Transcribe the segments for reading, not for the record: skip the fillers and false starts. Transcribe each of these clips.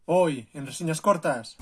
Hoy, en reseñas cortas.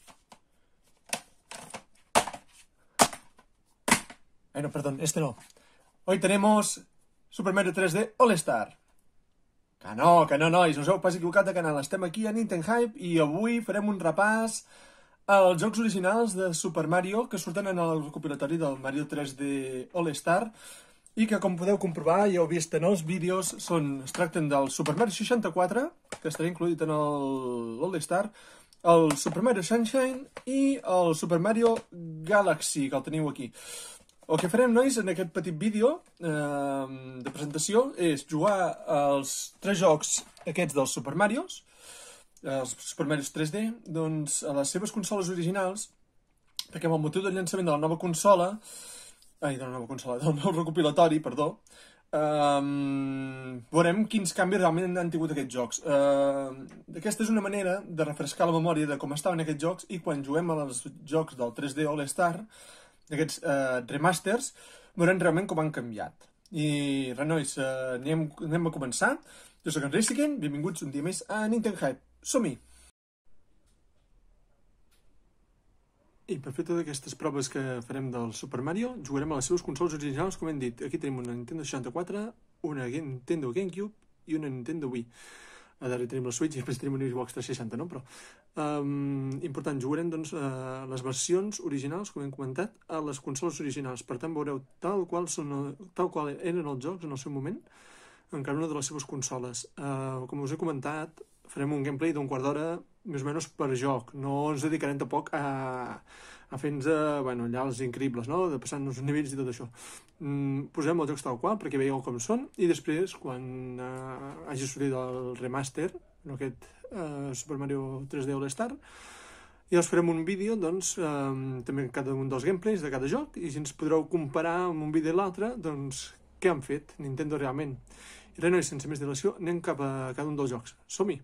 Ay, no, perdón, este no. Hoy tenemos Super Mario 3D All-Star. Que no, nois, us heu pas equivocat de canal. Estem aquí a Nintendo Hype i avui farem un repàs als jocs originals de Super Mario que surten en el recopilatori del Mario 3D All-Star i que, com podeu comprovar, ja heu vist en els vídeos, es tracten del Super Mario 64, que estarà incloït en l'All-Star, el Super Mario Sunshine i el Super Mario Galaxy, que el teniu aquí. El que farem, nois, en aquest petit vídeo de presentació és jugar els 3 jocs aquests dels Super Marios, els Super Marios 3D, doncs a les seves consoles originals, perquè amb el motiu del llançament de la nova consola, del nou recopilatori, perdó, veurem quins canvis realment han tingut aquests jocs. Aquesta és una manera de refrescar la memòria de com estaven aquests jocs i quan juguem als jocs del 3D All-Star, d'aquests remasters, veurem realment com han canviat. I res, nois, anem a començar. Jo soc en Reisiken, benvinguts un dia més a Nintendo Hype. Som-hi! I per fer totes aquestes proves que farem del Super Mario, jugarem a les seves consoles originals, com hem dit. Aquí tenim una Nintendo 64, una Nintendo GameCube i una Nintendo Wii. A darrere tenim la Switch i després tenim una Xbox 360, no? Però important, jugarem doncs les versions originals, com hem comentat, a les consoles originals. Per tant, veureu tal qual eren els jocs en el seu moment, en cada una de les seves consoles. Com us he comentat, farem un gameplay d'un quart d'hora més o menys per joc. No ens dedicarem tampoc a fer-nos allà els increïbles, no? De passar-nos nivells i tot això. Posem els jocs tal qual perquè veieu com són i després, quan hagi sortit el remaster, aquest Super Mario 3D All-Star, i us farem un vídeo, doncs, també cada un dels gameplays de cada joc, i si ens podreu comparar amb un vídeo i l'altre, doncs, què han fet Nintendo realment. I res, nois, sense més dilació, anem cap a cada un dels jocs. Som-hi!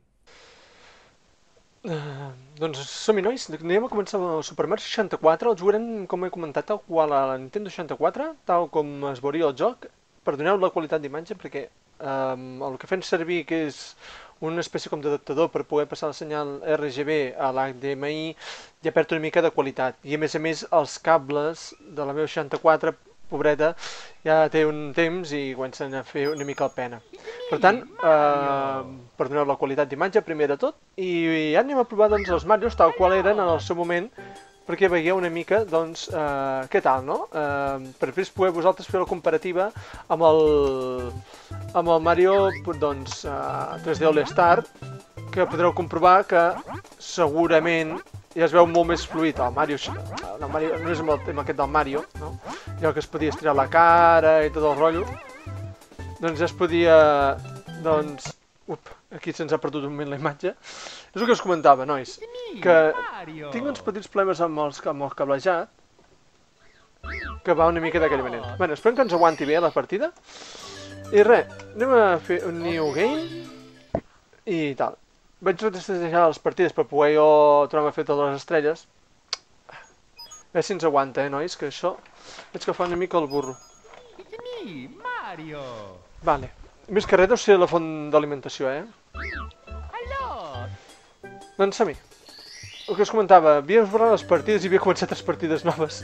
Doncs som-hi, nois, anem a començar amb el Super Mario 64, el jugarem, com he comentat, tal qual a la Nintendo 64, tal com es veuria el joc. Perdoneu la qualitat d'imatge perquè el que fem servir, que és una espècie com d'adaptador per poder passar el senyal RGB a l'HDMI, ja perd una mica de qualitat. I a més, els cables de la meva 64, pobreta, ja té un temps i comencen a fer una mica el pena. Per tant, perdoneu la qualitat d'imatge, primer de tot, i ja anem a provar doncs, els Marios tal qual eren en el seu moment, perquè veieu una mica, doncs, què tal, no? Per després poder vosaltres fer la comparativa amb el Mario, doncs, 3D All-Star, que podreu comprovar que segurament ja es veu molt més fluid. El Mario no és amb el tema aquest del Mario, no? Allò que es podia estirar la cara i tot el rotllo. Doncs ja es podia, doncs... Aquí se'ns ha perdut un moment la imatge. És el que us comentava, nois, que tinc uns petits problemes amb el cablejat, que va una mica d'aquella manera. Bé, esperem que ens aguanti bé la partida. I res, anem a fer un new game i tal. Vaig restrejar les partides per poder jo trobar fet totes les estrelles. A veure si ens aguanta, nois, que això veig que fa una mica el burro. Vale. Més que res deu ser la font d'alimentació, Doncs som-hi. El que us comentava, havia esborrat les partides i havia començat 3 partides noves.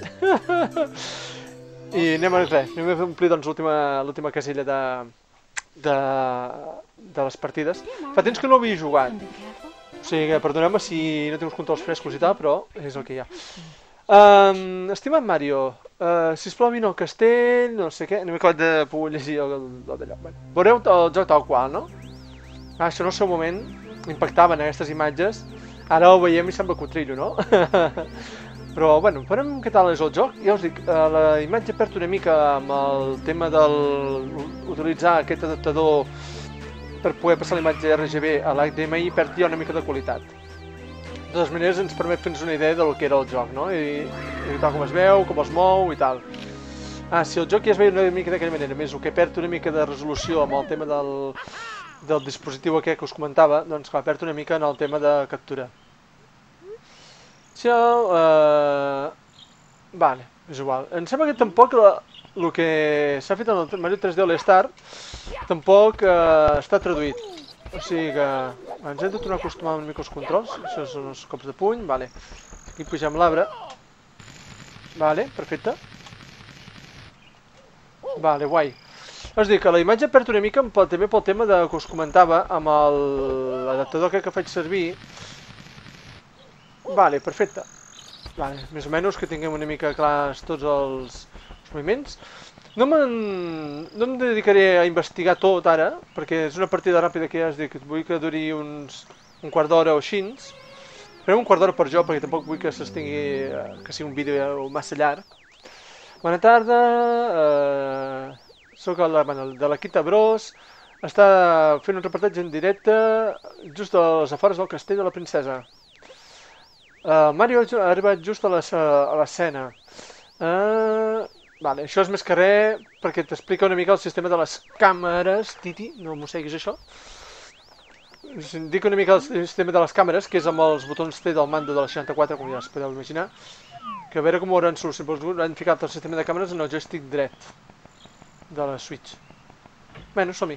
I anem a omplir doncs l'última casella de les partides. Fa temps que no havia jugat. O sigui, perdoneu-me si no tinc els controls frescos i tal, però és el que hi ha. Estimat Mario, sisplau vine al castell, no sé què, no m'he acabat de poder llegir d'allò. Veureu el joc tal qual, no? Això en el seu moment impactaven aquestes imatges, ara ho veiem i sembla cutrillo, no? Però, bueno, veurem què tal és el joc. Ja us dic, la imatge perd una mica amb el tema d'utilitzar aquest adaptador per poder passar la imatge RGB a l'HDMI, perd ja una mica de qualitat. De totes maneres ens permet fer-nos una idea del que era el joc, no? I tal com es veu, com es mou i tal. Si el joc ja es veia una mica d'aquella manera, més el que perd una mica de resolució amb el tema del dispositiu aquest que us comentava, doncs clar, perd una mica en el tema de captura. Això... Vale, és igual. Em sembla que tampoc el que s'ha fet en el Mario 3D All-Star tampoc està traduït. O sigui que ens hem de tornar a acostumar una mica als controls. Això són els cops de puny, vale. Aquí pugem l'arbre. Vale, perfecte. Vale, guai. És a dir, que la imatge perd una mica també pel tema que us comentava amb l'adaptador que faig servir. Vale, perfecte. Vale, més o menys que tinguem una mica clars tots els moviments. No em dedicaré a investigar tot ara, perquè és una partida ràpida que ja us dic, vull que duri un quart d'hora o així. Farem un quart d'hora per jo, perquè tampoc vull que s'estigui, que sigui un vídeo massa llarg. Bona tarda, soc de la Quita Bros, està fent un reportatge en directe just a les afores del castell de la princesa. Mario ha arribat just a l'escena. Vale, això és més que res perquè t'explica una mica el sistema de les càmeres. Titi, no mosseguis això. Dic una mica el sistema de les càmeres, que és amb els botons T del mando de la 64, com ja es podeu imaginar. Que a veure com ho hauran solucionat. Han ficat el sistema de càmeres en el joystick dret de la Switch. Bueno, som-hi.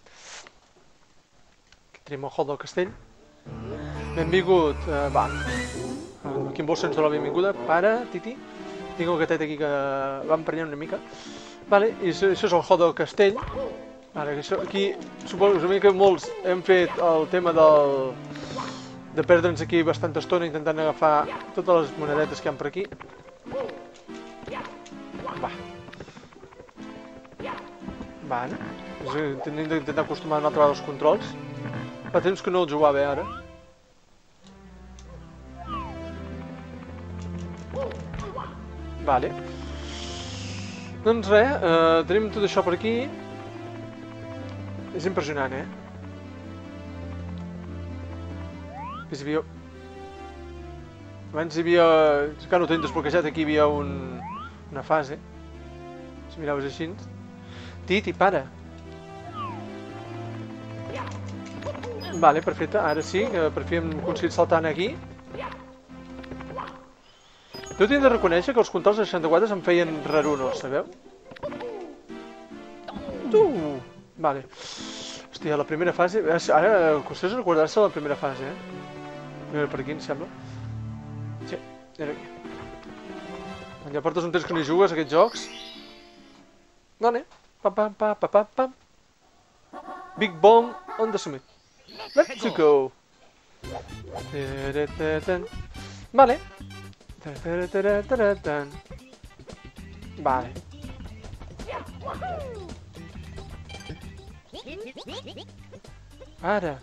Aquí tenim el hall del castell. Benvingut, va. Aquí em vols se'ns donar la benvinguda. Para, Titi. Tinc el gatet aquí que va emprenyant una mica. Vale, i això és el hall del castell. Vale, aquí suposo que molts hem fet el tema de perdre'ns aquí bastanta estona intentant agafar totes les monedetes que hi ha per aquí. Va. Vale. Hem d'intentar acostumar una altra vegada als controls. Fa temps que no el jugava bé ara. Vale. Doncs res, tenim tot això per aquí. És impressionant, Abans hi havia... Encara no ho tenim desbloquejat, aquí hi havia una fase. Si miraves així. Titi, para. Vale, perfecte. Ara sí, que per fi hem aconseguit saltar aquí. Jo tinc de reconèixer que els controls de 64 em feien rarunos, sabeu? Vale. Hòstia, la primera fase... Ara costós recordar-se la primera fase, Mira per aquí, em sembla. Sí, era aquí. Ja portes un temps que no hi jugues, aquests jocs. Done. Pam. Big Bomb on the summit. Let's go. Vale. Vale. Ara.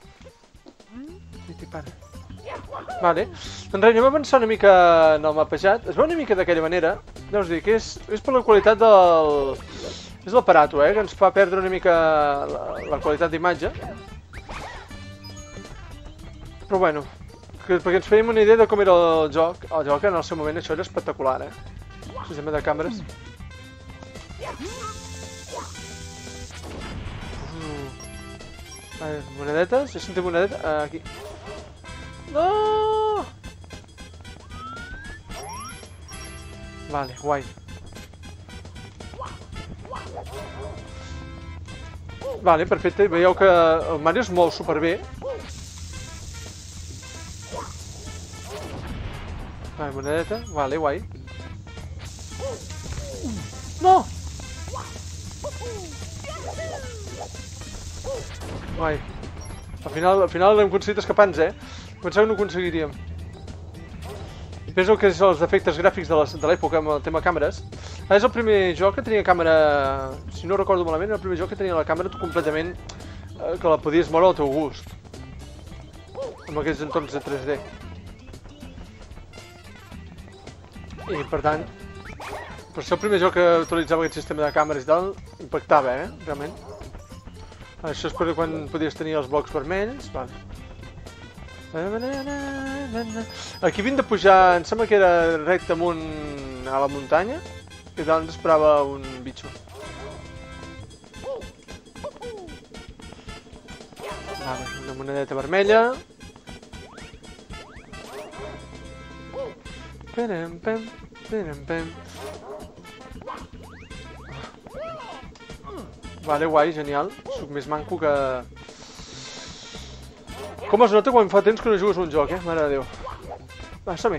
Para. Vale. Doncs res, anem a avançar una mica en el mapejat. Es veu una mica d'aquella manera. No us dic, és per la qualitat del... És l'aparato, que ens fa perdre una mica la qualitat d'imatge. Però bueno, perquè ens fèiem una idea de com era el joc. El joc en el seu moment això era espectacular, El sistema de càmeres. Monedetes, he sentit monedetes, aquí. No! Vale, guai. Vale, perfecte, veieu que el Mario es mou superbé. Vale, monedeta, vale, guai. No! Guai. Al final hem aconseguit escapar-nos, Pensava que no ho aconseguiríem. Penso que és els efectes gràfics de l'època amb el tema càmeres. És el primer joc que tenia càmera, si no recordo malament, era el primer joc que tenia la càmera completament que la podies moure al teu gust. Amb aquests entorns de 3D. I per tant, per ser el primer joc que utilitzava aquest sistema de càmeres i tal, impactava, realment. Això és per quan podies tenir els blocs vermells. Aquí havien de pujar, em sembla que era recte amunt a la muntanya, i dalt ens esperava un bitxo. Una monedeta vermella. Vale, guai, genial. Soc més manco que... Com es nota quan fa temps que no jugues un joc, mare de Déu. Va, som-hi.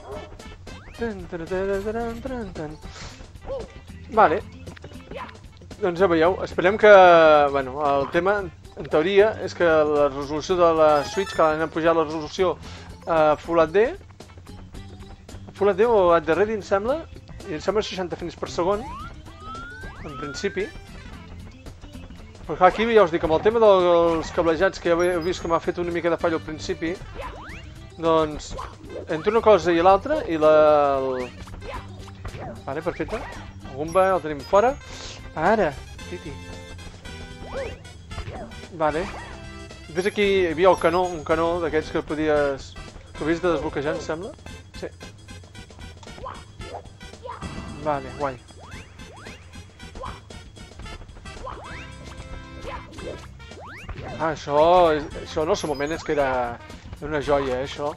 Vale. Doncs ja veieu, esperem que... Bueno, el tema, en teoria, és que la resolució de la Switch, que l'han pujat la resolució a Full HD, Full HD o HD Ready, em sembla, i em sembla 60 frames per segon, en principi. Però clar, aquí ja us dic, amb el tema dels cablejats, que ja heu vist que m'ha fet una mica de fallo al principi, doncs, entre una cosa i l'altra, i la... Vale, perfecte. El Goomba el tenim fora. Ara, Titi. Vale. Ves aquí, hi havia el canó, un canó d'aquests que podies... que havies de desbloquejar, em sembla? Sí. Vale, guai. Ah, això en el seu moment és que era una joia, això.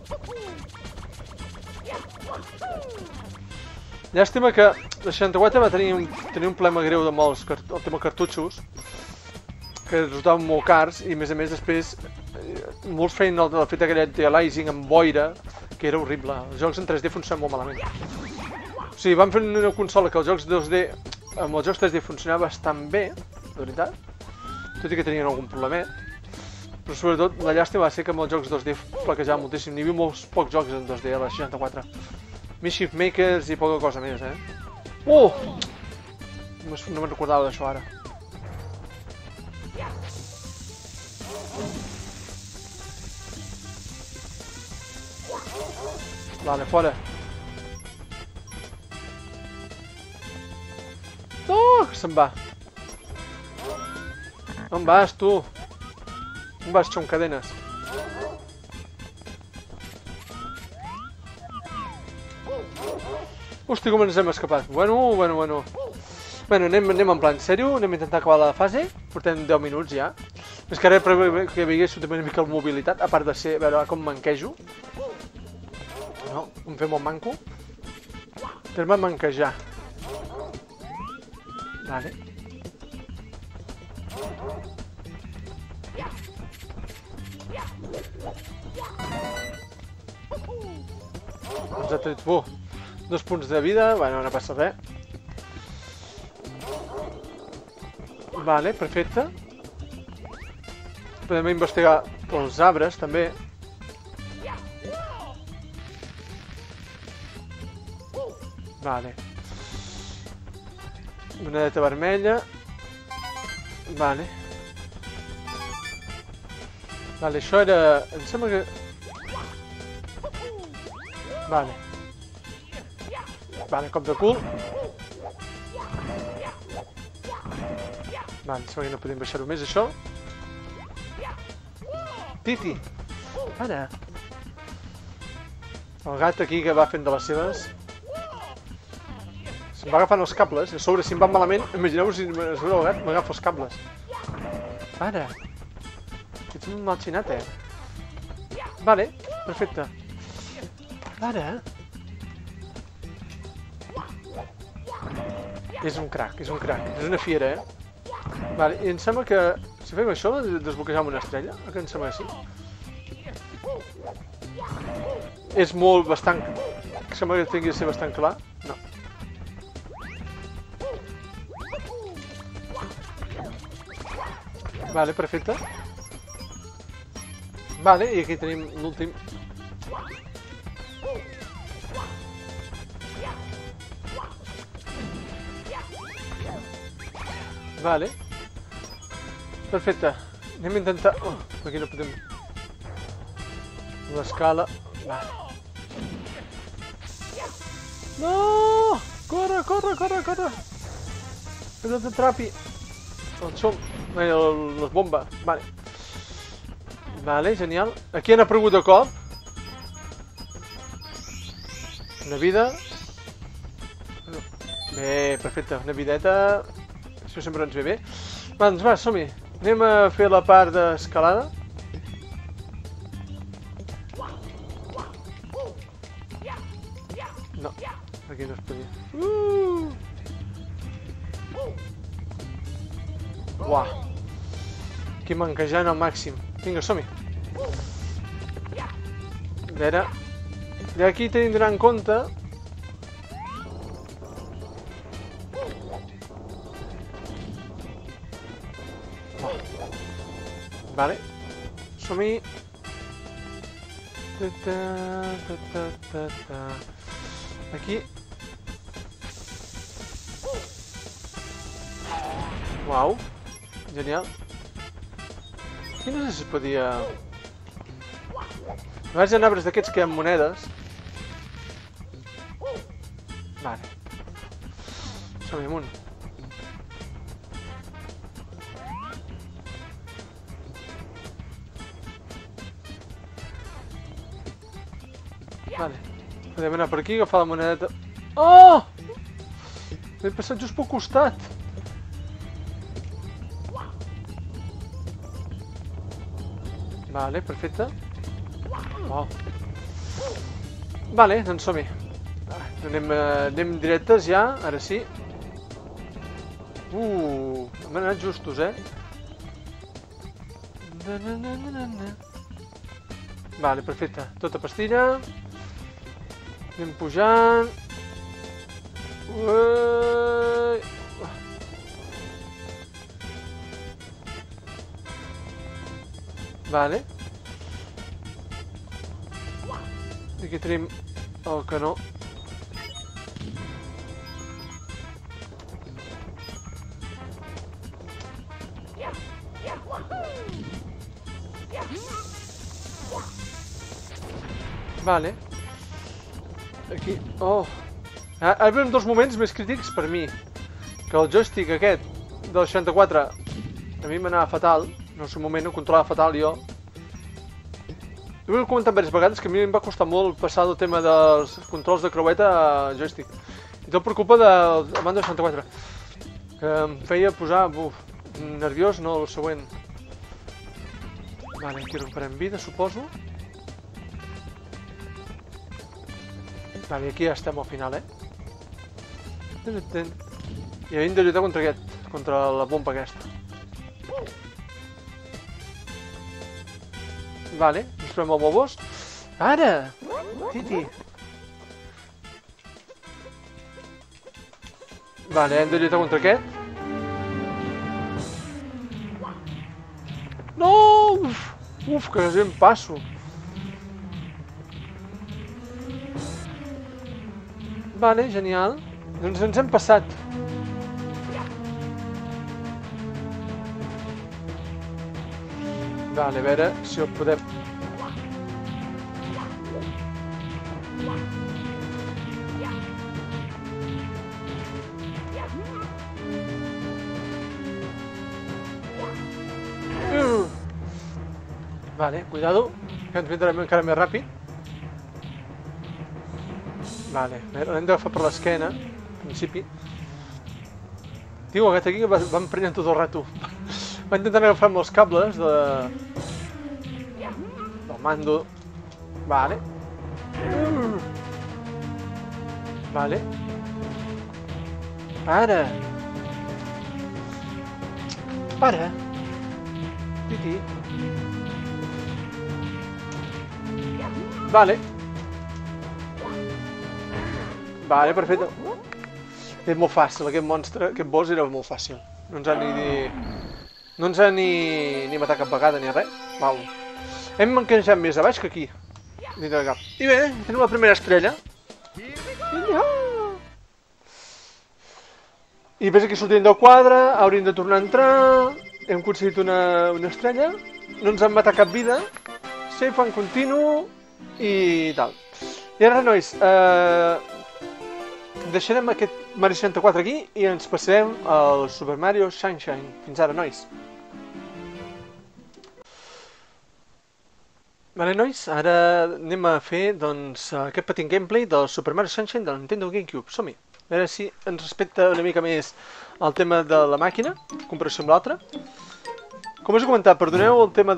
Llàstima que la 64 va tenir un problema greu amb el tema cartutxos, que resultaven molt cars i, a més, després molts feien el fet aquell anti-aliasing amb boira, que era horrible. Els jocs en 3D funcionaven molt malament. O sigui, van fer una consola que els jocs 2D, amb els jocs 3D funcionava bastant bé, de veritat, tot i que tenien algun problemet, però sobretot la llàstima va ser que amb els jocs 2D flaquejava moltíssim. N'hi havia molts pocs jocs en 2D a la 64. Mischief Makers i poca cosa més, Oh! No me'n recordava d'això ara. Vale, fora. Oh, que se'n va. On vas, tu? On vas, xoncadenes? Hosti, com ens hem escapat. Bueno. Bueno, anem en plan sèrio, anem a intentar acabar la fase. Portem 10 minuts ja. És que ara que veiéssiu també una mica la mobilitat, a part de ser, a veure com manquejo. No, em fem un manco. Anem a manquejar. Vale. Ens ha tret... 2 punts de vida, bueno, no passa res. Vale, perfecte. Podem investigar els arbres, també. Vale. Monedeta vermella. Vale. Vale, això era... Em sembla que... Vale. Vale, cop de cul. Vale, em sembla que no podem baixar-ho més, això. Titi. Ara. El gat aquí que va fent de les seves. Se'm va agafant els cables. A sobre, si em van malament, imagineu-vos si el gat m'agafa els cables. Ara. Ets un mal xinat, Vale, perfecte. Ara. És un crac, és una fiera, Vale, i em sembla que si fem això, desbloquejam una estrella, que em sembla que sí. És bastant... Sembla que tingui de ser bastant clar. No. Vale, perfecte. Vale, i aquí tenim l'últim. Vale. Perfecte. Anem a intentar... Oh, aquí no podem... L'escala... Vale. No! Corre! Que no t'atrapi! El xom... Les bombes. Vale. Vale, genial. Aquí han aparegut de cop. Una vida. Bé, perfecte. Una videta... Això sempre ens ve bé. Doncs va, som-hi. Anem a fer la part d'escalada. No, aquí no es podia. Uah. Aquí manquejant al màxim. Vinga, som-hi. A veure... I aquí tenim d'anar en compte... Oh. Vale. Som-hi. Aquí. Uau. Genial. Aquí no sé si es podia... A vegades hi ha arbres d'aquests que hi ha monedes. Vale. Som-hi amunt. Vale. Podem anar per aquí, agafar la monedeta... Oh! M'he passat just pel costat. Vale, perfecte. Wow. Vale, doncs som-hi. Anem directes ja, ara sí. Hem anat justos, Vale, perfecte. Tota pastilla. Anem pujant. Vale. Aquí tenim el canó. Vale. Aquí... Oh. Ara veiem dos moments més crítics per mi. Que el joystick aquest del 64 a mi m'anava fatal. En el seu moment ho controlava fatal jo. Ho he comentat diverses vegades que a mi em va costar molt passar del tema dels controls de creueta a joystick. I tot per culpa del mando 64. Que em feia posar... nerviós, no, el següent. Vale, aquí recuperem vida, suposo. Vale, aquí ja estem al final, I hem de lluitar contra aquest, contra la bomba aquesta. Vale, ens trobem el bobos. Ara! Titi! Vale, hem de lluitar contra aquest. No! Uf, que quasi em passo. Vale, genial. Doncs ens hem passat. Vale, a veure si ho podem... Vale, cuidado, que ens vindrem encara més ràpid. Vale, l'hem d'agafar per l'esquena, en principi. Tio, aquest aquí va emprenent tot el rato. Va intentant agafar-me els cables del mando. Vale. Vale. Para. Para. Titi. Vale. Vale, perfecte. És molt fàcil, aquest monstre, aquest boss era molt fàcil. No ens ha ni matat cap vegada ni res. Val. Hem encaixat més a baix que aquí. Dintre del cap. I bé, tenim la primera estrella. I ves aquí sortint del quadre, hauríem de tornar a entrar. Hem aconseguit una estrella. No ens han matat cap vida. Save en continu. I tal. I ara, nois, deixarem aquest Mario 64 aquí i ens passarem al Super Mario Sunshine. Fins ara, nois. Vale, nois, ara anem a fer aquest petit gameplay del Super Mario Sunshine de la Nintendo GameCube. Som-hi. A veure si ens respecta una mica més el tema de la màquina, en comparació amb l'altra. Com us he comentat, perdoneu el tema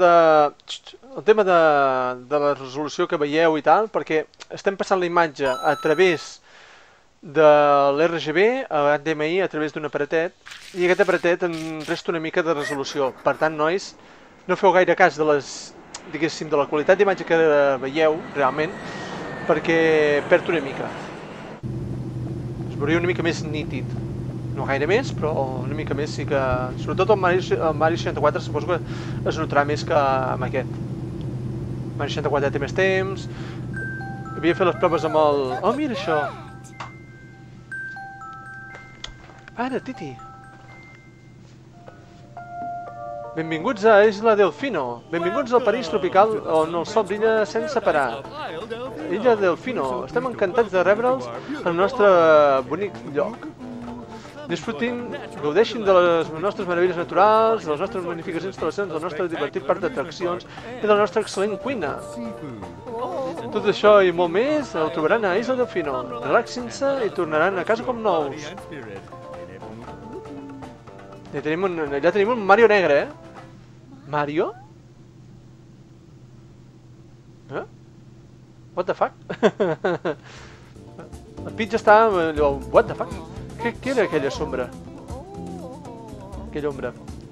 de la resolució que veieu i tal, perquè estem passant la imatge a través de l'RGB a HDMI a través d'un aparatet, i aquest aparatet en resta una mica de resolució. Per tant, nois, no feu gaire cas de les diguéssim, de la qualitat d'imatge que veieu, realment, perquè perd una mica. Es veuria una mica més nítid. No gaire més, però una mica més sí que... Sobretot el Mario 64 suposo que es notarà més que amb aquest. El Mario 64 té més temps... Havia fet les proves amb el... Oh, mira això! Ara, Titi! Benvinguts a Isla Delfino. Benvinguts al París tropical on el sol brilla sense parar. Illa Delfino. Estem encantats de rebre'ls al nostre bonic lloc. Disfrutin, gaudeixin de les nostres meravelles naturals, de les nostres magnífiques instal·lacions, del nostre divertit parc d'atraccions i de la nostra excel·lent cuina. Tot això i molt més el trobaran a Isla Delfino. Relaxin-se i tornaran a casa com nous. Allà tenim un Mario negre, eh? Mario? Eh? What the fuck? El Peach està allò... What the fuck? Què era aquella sombra? Aquella ombra.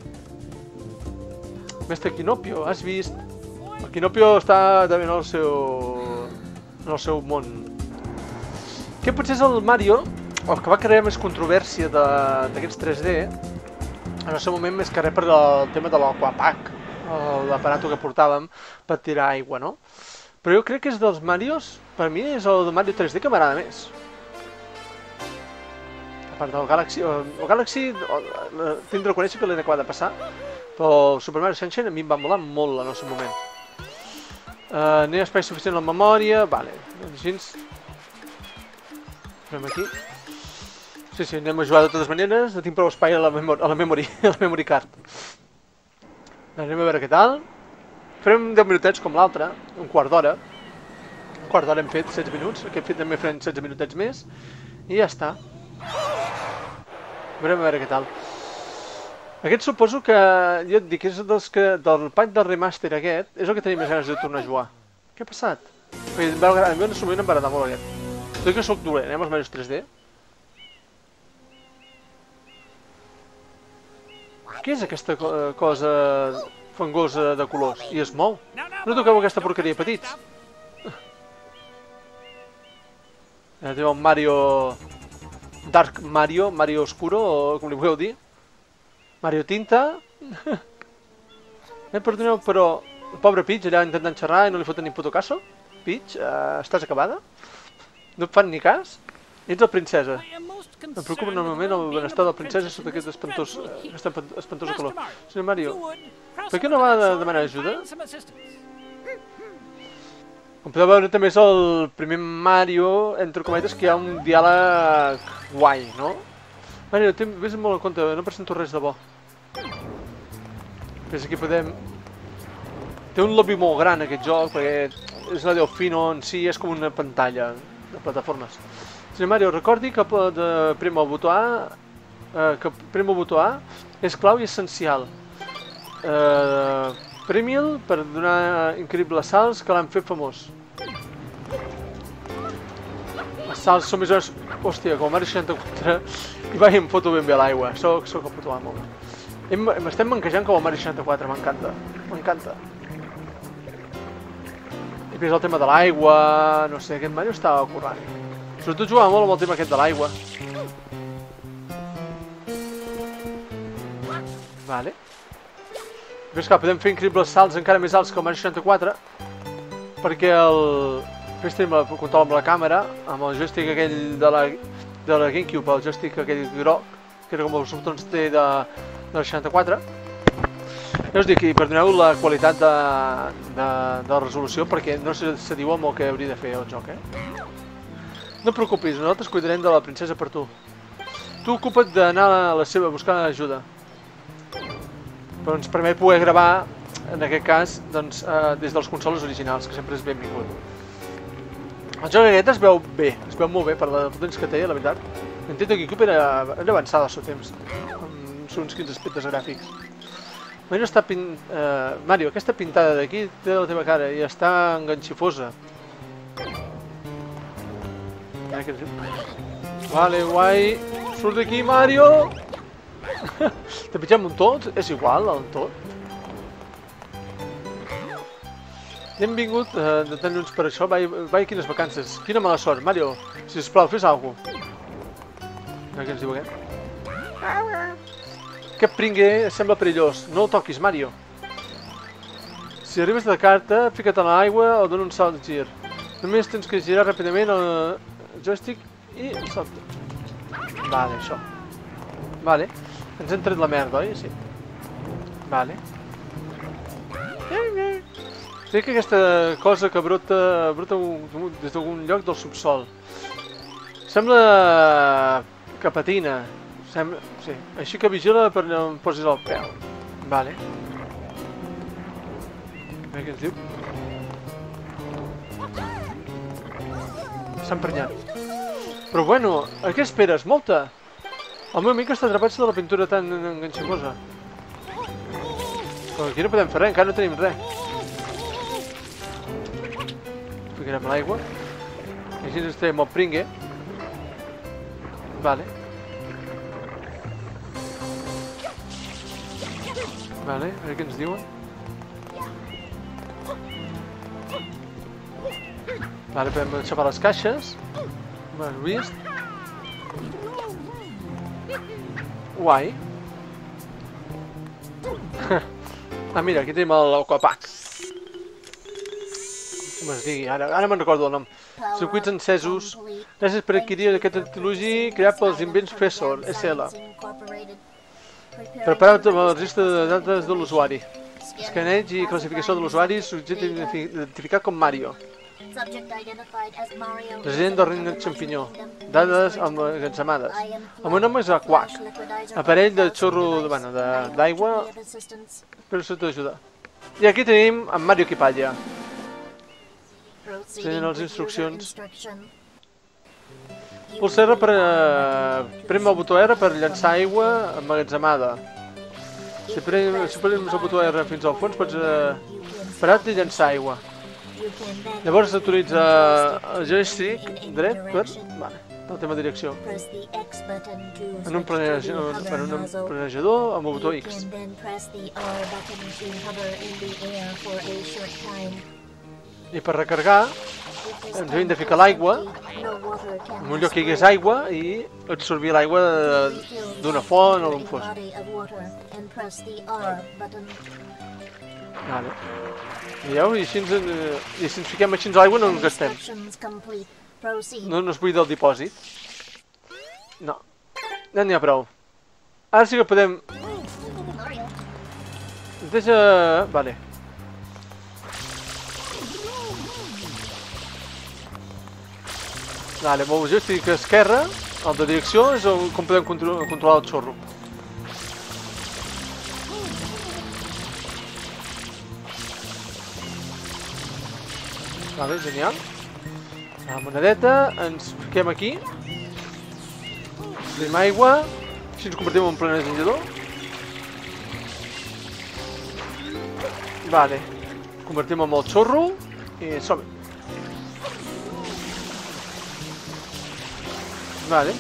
Mestre Quinopio, has vist? El Quinopio està també en el seu món. Què potser és el Mario, el que va crear més controvèrsia d'aquests 3D, en el seu moment més que res per el tema de l'Aquapack, l'aparato que portàvem per tirar aigua, no? Però jo crec que és dels Marios, per mi és el de Mario 3D que m'agrada més. A part del Galaxy, el Galaxy tinc de reconèixer que l'he acabat de passar, però el Super Mario Sunshine a mi em va molar molt en el seu moment. No hi ha espai suficient a la memòria, vale, així ens... Fem aquí. Sí, anem a jugar de totes maneres, no tinc prou espai a la memory card. Anem a veure què tal. Farem 10 minutets com l'altre, un quart d'hora. Un quart d'hora hem fet 16 minuts, aquest fet també farem 16 minutets més. I ja està. Veurem a veure què tal. Aquest suposo que, jo et dic, és del pack del remaster aquest, és el que tenim més ganes de tornar a jugar. Què ha passat? A mi en el seu moment em va agradar molt aquest. Tot i que soc dolent, amb els Marios 3D. Què és aquesta cosa fangosa de colors? I es mou. No toqueu aquesta porqueria, petits. Ara tenim el Mario... Dark Mario, Mario Oscuro, o com li voleu dir. Mario Tinta. Perdoneu, però el pobre Peach allà intentant xerrar i no li foten ni puto caso. Peach, estàs acabada? No et fan ni cas? Ets la princesa. Em preocupa enormement el benestar de la princesa sota aquesta espantosa calor. Senyor Mario, per què no va demanar ajuda? Com podeu veure també és el primer Mario, entre cometes, que hi ha un diàleg guai, no? Mario, vés molt en compte, no presento res de bo. Ves aquí podem... Té un lobby molt gran aquest joc, perquè és la Delfino en si, és com una pantalla de plataformes. Senyor Mario, recordi que premo el botó A, és clau i essencial. Premi'l per donar increïbles salts que l'han fet famós. Els salts són més o menys... Hòstia, com a Mario 64 i vaig em foto ben bé a l'aigua. Soc el puto amo. M'estem manquejant com a Mario 64, m'encanta. M'encanta. I després el tema de l'aigua... No sé, aquest Mario estava currant. Sobretot jugava molt amb el tema aquest de l'aigua. Vale. Després clar, podem fer increïbles salts encara més alts que el Mario 64, perquè després tenim el control amb la càmera, amb el joystick aquell de la GameCube, el joystick aquell groc, que era com els botons T del 64. Ja us dic, i perdoneu la qualitat de resolució, perquè no se diu amb el que hauria de fer el joc, No et preocupis, nosaltres cuidarem de la princesa per tu. Tu ocupa't d'anar a la seva a buscar ajuda. Però ens permet poder gravar, en aquest cas, des dels consoles originals, que sempre és benvingut. El joc aquest es veu bé, es veu molt bé per la potència que té, la veritat. Nintendo GameCube era avançada al seu temps, amb uns quins aspectes gràfics. Mario, aquesta pintada d'aquí té la teva cara i està enganxifosa. Vale, guai. Surt d'aquí, Mario! Te pitgem un tot? És igual, el tot. Hem vingut de tan lluny per això. Vai, quines vacances. Quina mala sort. Mario, sisplau, fes alguna cosa. Què ens diu aquest? Aquest pringue sembla perillós. No el toquis, Mario. Si arribes de carta, fica't a l'aigua o dona un salt de gir. Només tens que girar ràpidament el joystick i salta. Vale, això. Vale. Ens hem tret la merda, oi? Sí. Vale. Sé que aquesta cosa que brota des d'algun lloc del subsol. Sembla que patina. Sí. Així que vigila per no em posis el peu. Vale. A veure què ens diu. S'ha emprenyat. Però bueno, a què esperes? Molta! El meu amic està atrapat de la pintura tan enganxamosa. Però aquí no podem fer res, encara no tenim res. Ficarem l'aigua. I així ens traiem el pringue. Vale. Vale, a veure què ens diuen. Vale, podem aixafar les caixes. Bueno, vist. Guai. Ah, mira, aquí tenim l'Aquapack. Com es digui, ara me'n recordo el nom. Circuits encesos. Gràcies per adquirir aquest artilugi creat pels invents Fessor, SL. Preparat amb el registre de dades de l'usuari. Escaneig i classificació de l'usuari, subjecte identificat com Mario. President del regne xampinyó. Dades emmagatzemades. El meu nom és Aquac. Aparell de xorro d'aigua. Espero que t'ajuda. I aquí tenim en Mario Equipalla. Tenen les instruccions. Pulsa R per... Prem el botó R per llançar aigua emmagatzemada. Si prems el botó R fins al fons pots parar-te i llançar aigua. Llavors s'autoritza el joystick dret per... Vale, la teva direcció. En un planejador amb el botó X. I per recarregar ens hem de ficar l'aigua en un lloc que hi hagués aigua i absorbir l'aigua d'una font o d'on fos. Vale. Veieu? I si ens fiquem així a l'aigua no ens gastem. No es buida el dipòsit. No. Ja n'hi ha prou. Ara sí que podem... Deixa... Vale. Vale, amb el joystick esquerre, el de direcció, és com podem controlar el xorro. Vale, genial. La monedeta, ens fiquem aquí. Tenim aigua. Així ens convertim en un planejador. Vale. Convertim en el xorro. I som-hi. Vale.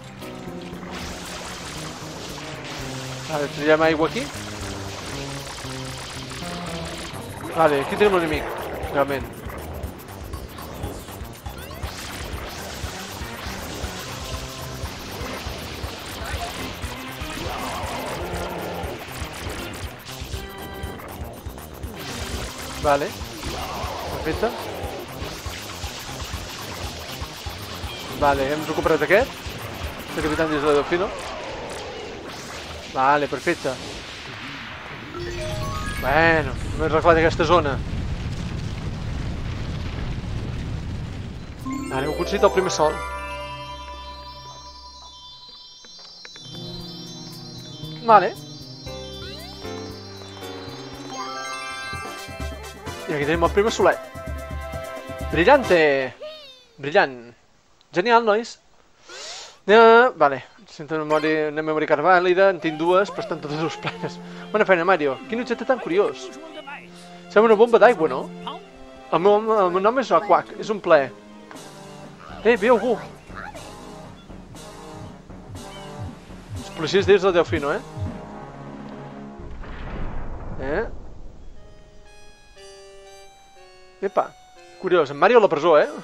Vale, triem aigua aquí. Vale, aquí tenim l'enemic, realment. Vale. Perfecte. Vale, hem recuperat aquest. El capitán dins de Delfino. Vale, perfecte. Bueno, hem arreglat aquesta zona. Vale, hem aconseguit el primer sol. Vale. I aquí tenim el primer solet. Brillante! Brillant. Genial, nois. Vale, sento una memòria carbàlida, en tinc dues, però estan totes les planes. Bona feina, Mario. Quin objecte tan curiós. Sembla una bomba d'aigua, no? El meu nom és Aquac, és un plaer. Ve algú. Els policies dins del Delfino, Epa, curiós, en Mario a la presó, eh?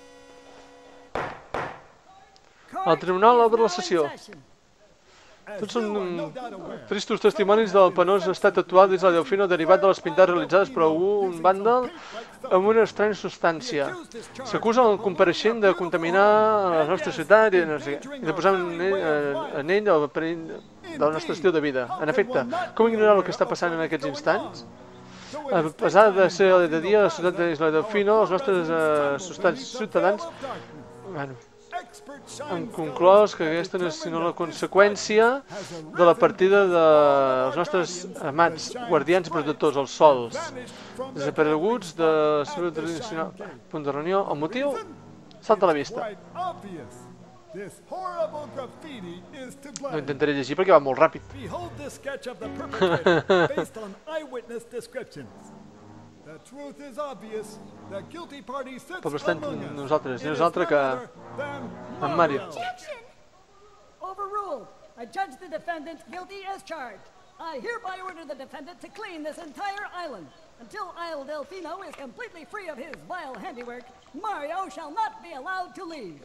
El tribunal obre la sessió. Tots són tristos testimonis del penós estat actual dins la Delfino derivat de les pintades realitzades per un vàndal amb una estranya substància. S'acusa el compareixent de contaminar la nostra ciutat i de posar en ell el perill del nostre estil de vida. En efecte, com ignorar el que està passant en aquests instants? A pesar de ser de dia, la ciutat d'Isla Delfino, els nostres ciutadans han conclòs que aquesta no és sinó la conseqüència de la partida dels nostres amats guardians i protectors, els sols, desapareguts de la seva tradicional punt de reunió. El motiu salta a la vista. No intentaré llegir perquè va molt ràpid. Però bastant nosaltres, no és altre que en Mario. Overruled. I judge the defendant guilty as charged. I hereby order the defendant to clean this entire island. Until Isle Delfino is completely free of his vile handiwork, Mario shall not be allowed to leave.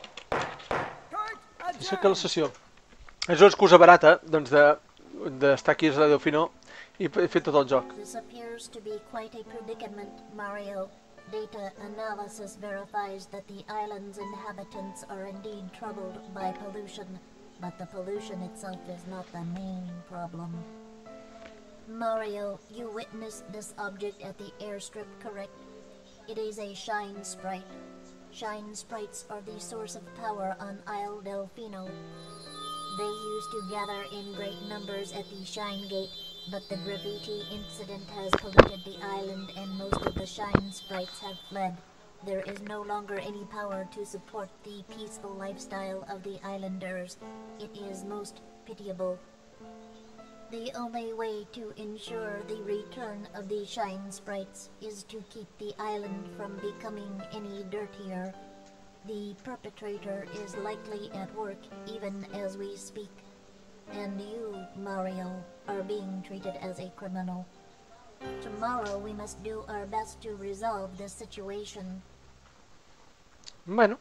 Aixeca la sessió. És una excusa barata, doncs, d'estar aquí a Delfino i fer tot el joc. This appears to be quite a predicament, Mario. Data analysis verifies that the island's inhabitants are indeed troubled by pollution, but the pollution itself is not the main problem. Mario, you witnessed this object at the airstrip, correct? It is a shine sprite. Shine sprites are the source of power on Isle Delfino. They used to gather in great numbers at the Shine Gate, but the graffiti incident has polluted the island and most of the Shine sprites have fled. There is no longer any power to support the peaceful lifestyle of the islanders. It is most pitiable. The only way to ensure the return of the Shine sprites is to keep the island from becoming any dirtier. The perpetrator is likely at work even as we speak. And you, Mario, are being treated as a criminal. Tomorrow we must do our best to resolve this situation. Bueno.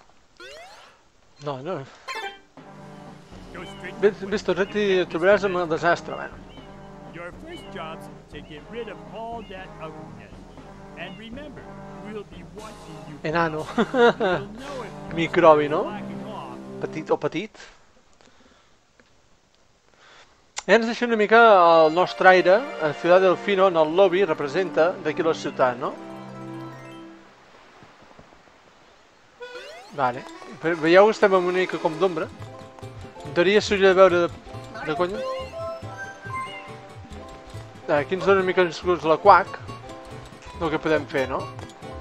No. Vés tot ret i et trobaràs amb el desastre, bueno. Your first job's to get rid of all that ugliness. And remember, we'll be watching you. Enano. We'll know if Microbi, no? blacking off. Petit o petit. Ens deixa una mica el nostre aire. A Ciudad Delfino, en el lobby, representa d'aquí la ciutat, no? Vale. Veieu que estem en una mica com d'ombra. En teoria s'hauria de veure de conya. Aquí ens dona una mica inclús la quack del que podem fer, no?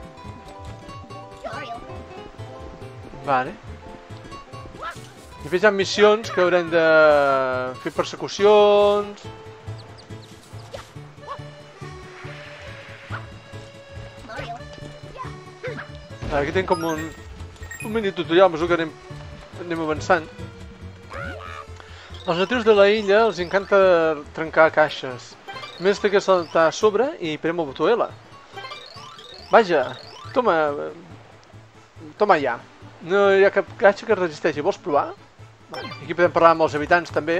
Vale. I després hi ha missions que haurem de fer persecucions. Aquí tenim com un mini tutorial, mesura que anem avançant. Els natius de la illa els encanta trencar caixes. A més té que saltar a sobre i prem el botó L. Vaja, toma ja. No hi ha cap caixa que es resisteixi. Vols provar? Aquí podem parlar amb els habitants també.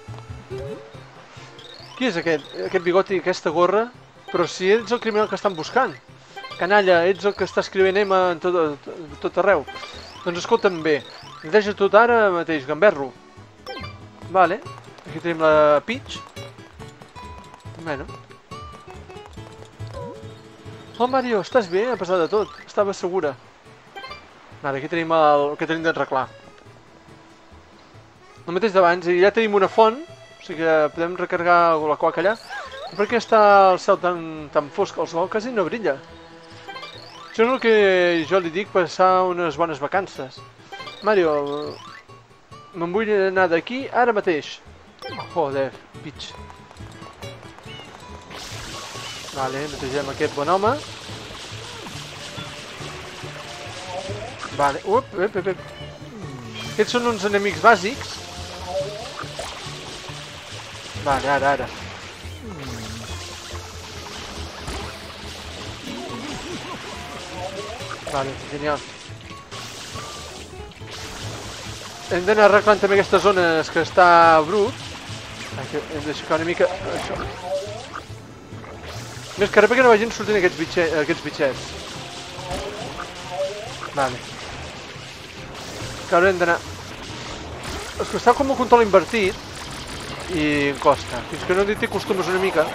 Qui és aquest bigoti i aquesta gorra? Però si ets el criminal que estan buscant. Canalla, ets el que està escrivint Emma en tot arreu. Doncs escolta'm bé. Neteja tot ara mateix, gamberro. Vale. Aquí tenim la Peach. Bueno. Oh, Mario, estàs bé a pesar de tot. Estava segura. Vale, aquí tenim el que tenim d'arreglar. El mateix d'abans, i ja tenim una font, o sigui que podem recarregar la quack allà. Per què està el cel tan fosc? El sol quasi no brilla. Això és el que jo li dic passar unes bones vacances. Mario, me'n vull anar d'aquí ara mateix. Joder, Peach. Vale, netegem aquest bon home. Vale, ep. Aquests són uns enemics bàsics. Vale, ara. Vale, genial. Hem d'anar arreglant també aquestes zones que està brut. Hem d'aixecar una mica això. Més que res perquè no vagin sortint aquests bitxets. Vale. Que ara hem d'anar... És que està com un control invertit i costa. Fins que no t'hi acostumes una mica.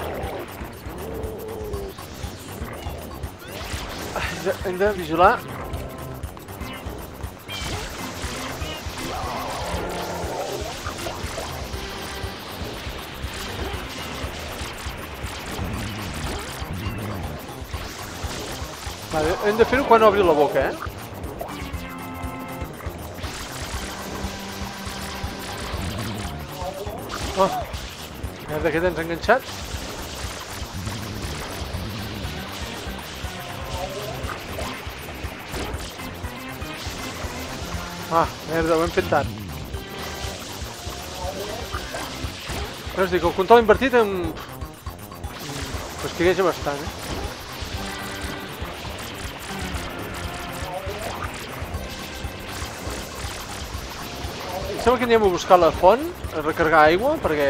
Hem de vigilar. Vale, hem de fer-ho quan obri la boca, Oh, merda, que tens enganxat? Merda, ho hem fet tard. Però us dic, el control invertit em fastigueja bastant, Sembla que anem a buscar la font, a recargar aigua, perquè...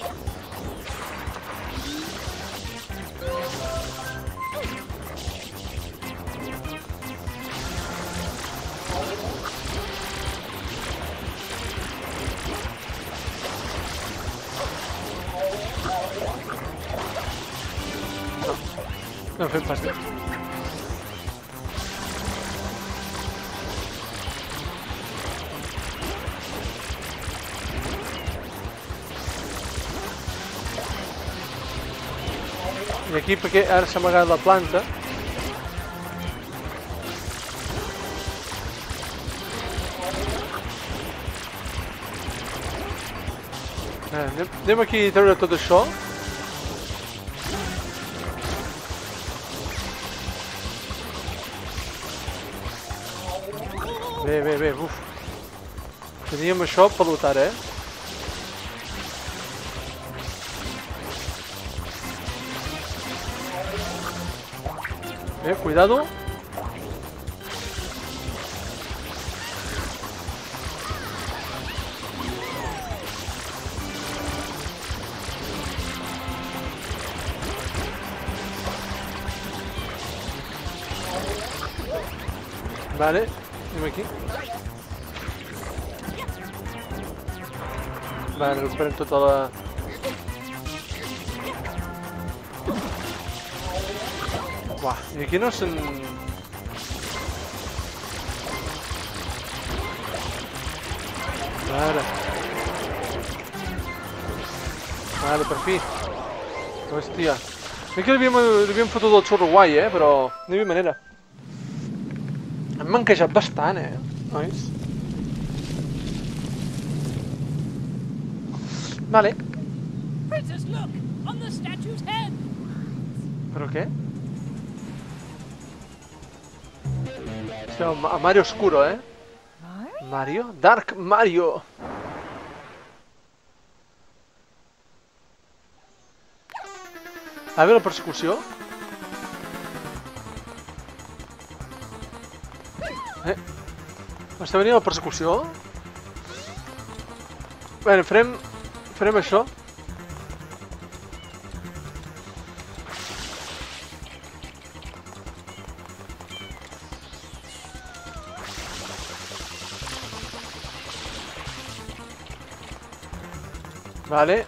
No fem pas bé. I aquí perquè ara s'ha amagat la planta. Anem aquí a treure tot això. Bé, uf. Teníem això pelut ara, Bé, cuidado. Vale, anem aquí. Vale, recuperem tota la... Uah, i aquí no se'n... Vale, per fi. Hòstia. Aquí l'havíem fotut el xurro guai, però no hi havia manera. Hem manquejat bastant, nois? Vale. Princess, look! On the statue's head! ¿Pero qué? O sea, Mario oscuro, Mario? Dark Mario. A veure la persecució. Està venint la persecució? Bé, farem això. Vale.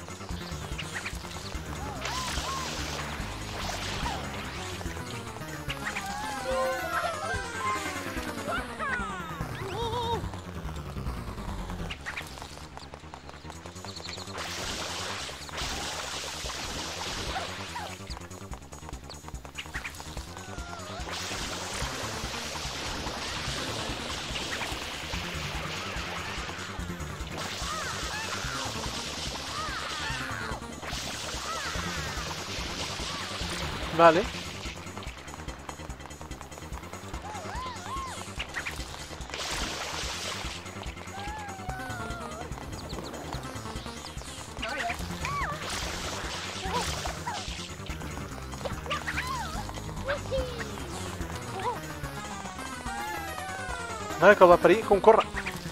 Vale. Mare que el va parir, com corre.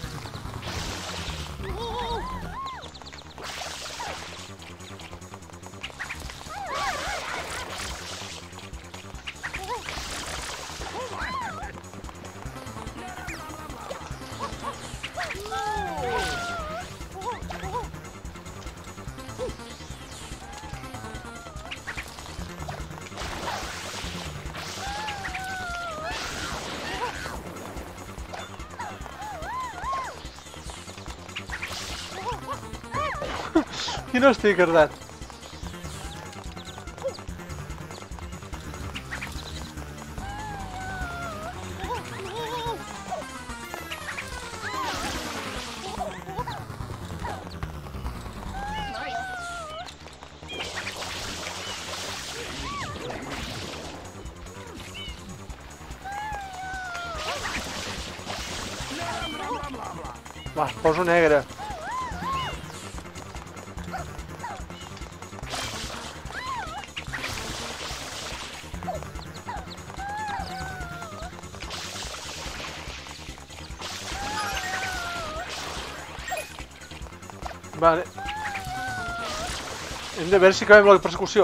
I no estic cardat. Va, poso negre. Vale. Hem de veure si acabem la persecució.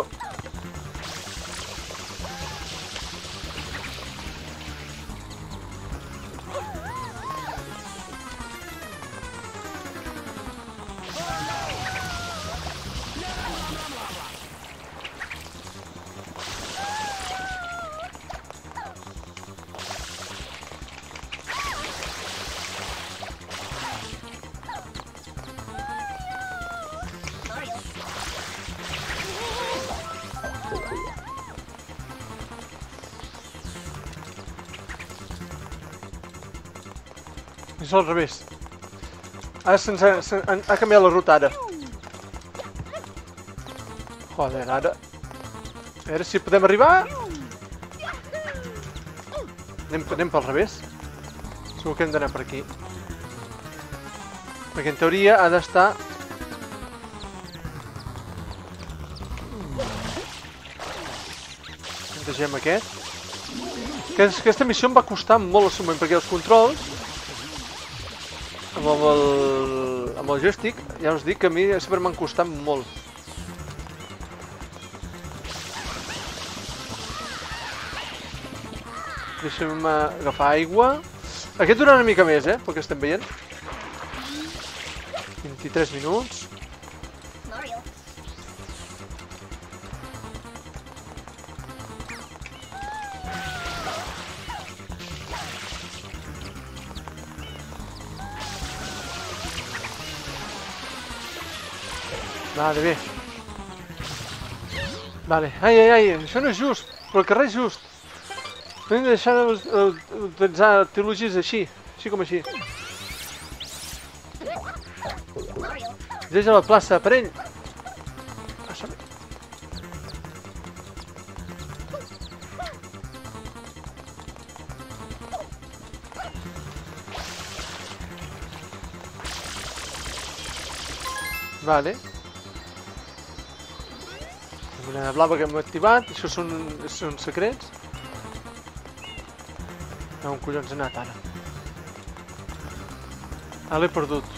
És al revés. Ara ha canviat la ruta, ara. Joder, ara... A veure si podem arribar. Anem pel revés. Segur que hem d'anar per aquí. Perquè en teoria ha d'estar... Plantegem aquest. Aquesta missió em va costar molt al seu moment, perquè els controls... Amb el joystick, ja us dic que a mi sempre m'han costat molt. Deixa'm agafar aigua. Aquest durarà una mica més, pel que estem veient. 23 minuts. Vale, bé. Vale. Ai, això no és just. Però el carrer és just. No hem de deixar d'utilitzar teologies així com així. Des a la plaça, aparell. Vale. Una blava que hem activat, això són secrets. On collons he anat ara? Ah, l'he perdut.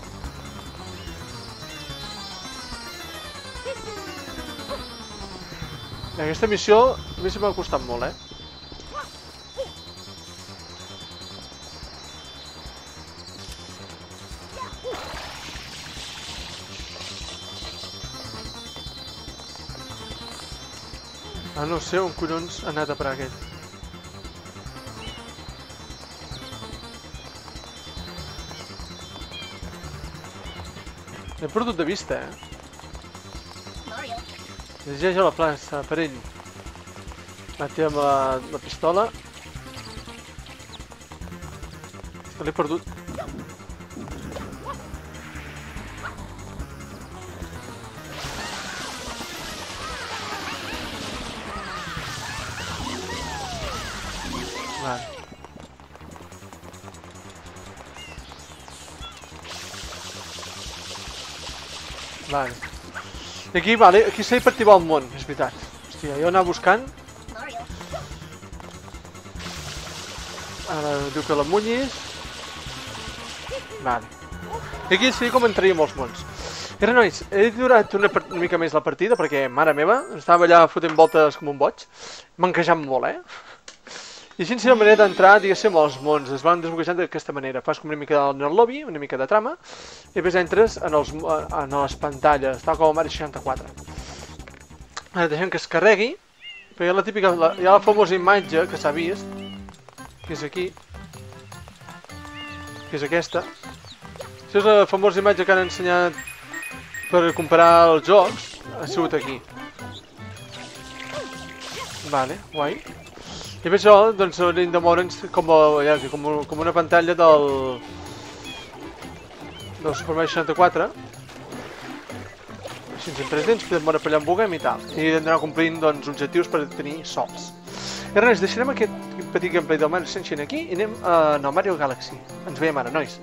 Aquesta missió a mi se m'ha costat molt, Ah, no sé on collons ha anat a parar aquell. L'he perdut de vista, Llegeix a la plaça, aparell. Mati amb la pistola. L'he perdut. Vale. Vale. I aquí, vale, aquí s'ha per activar el món, és veritat. Hòstia, jo anava buscant. Ara diu que la munyis. Vale. I aquí sí com entraríem els mons. I res, nois, he durat una mica més la partida perquè, mare meva, estava allà fotent voltes com un boig. M'enquejant molt, I així és la manera d'entrar, diguéssim, als mons. Es van desbloquejant d'aquesta manera. Fas com una mica del lobby, una mica de trama, i després entres en les pantalles, tal com a Mario 64. Ara deixem que es carregui, perquè hi ha la típica, hi ha la famosa imatge que s'ha vist, que és aquí, que és aquesta. Això és la famosa imatge que han ensenyat per comparar els jocs, ha sigut aquí. Vale, guai. I per això, doncs, hauríem de moure'ns com una pantalla del Super Mario 64. Així en 3D ens podem moure per allà en buguem i tal. I hem d'anar complint, doncs, objectius per tenir sols. I res, deixarem aquest petit gameplay del Mario Sunshine aquí i anem al Mario Galaxy. Ens veiem ara, nois.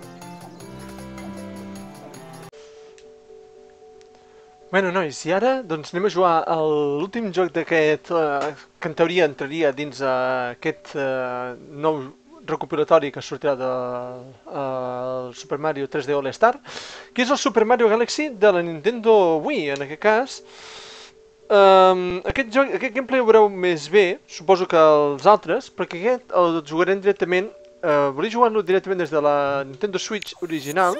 Bueno, nois, i ara doncs anem a jugar a l'últim joc d'aquest, que en teoria entraria dins aquest nou recopilatori que sortirà del Super Mario 3D All Star, que és el Super Mario Galaxy de la Nintendo Wii, en aquest cas. Aquest gameplay ho veureu més bé, suposo que els altres, perquè aquest el jugarem directament, volia jugar-lo directament des de la Nintendo Switch original,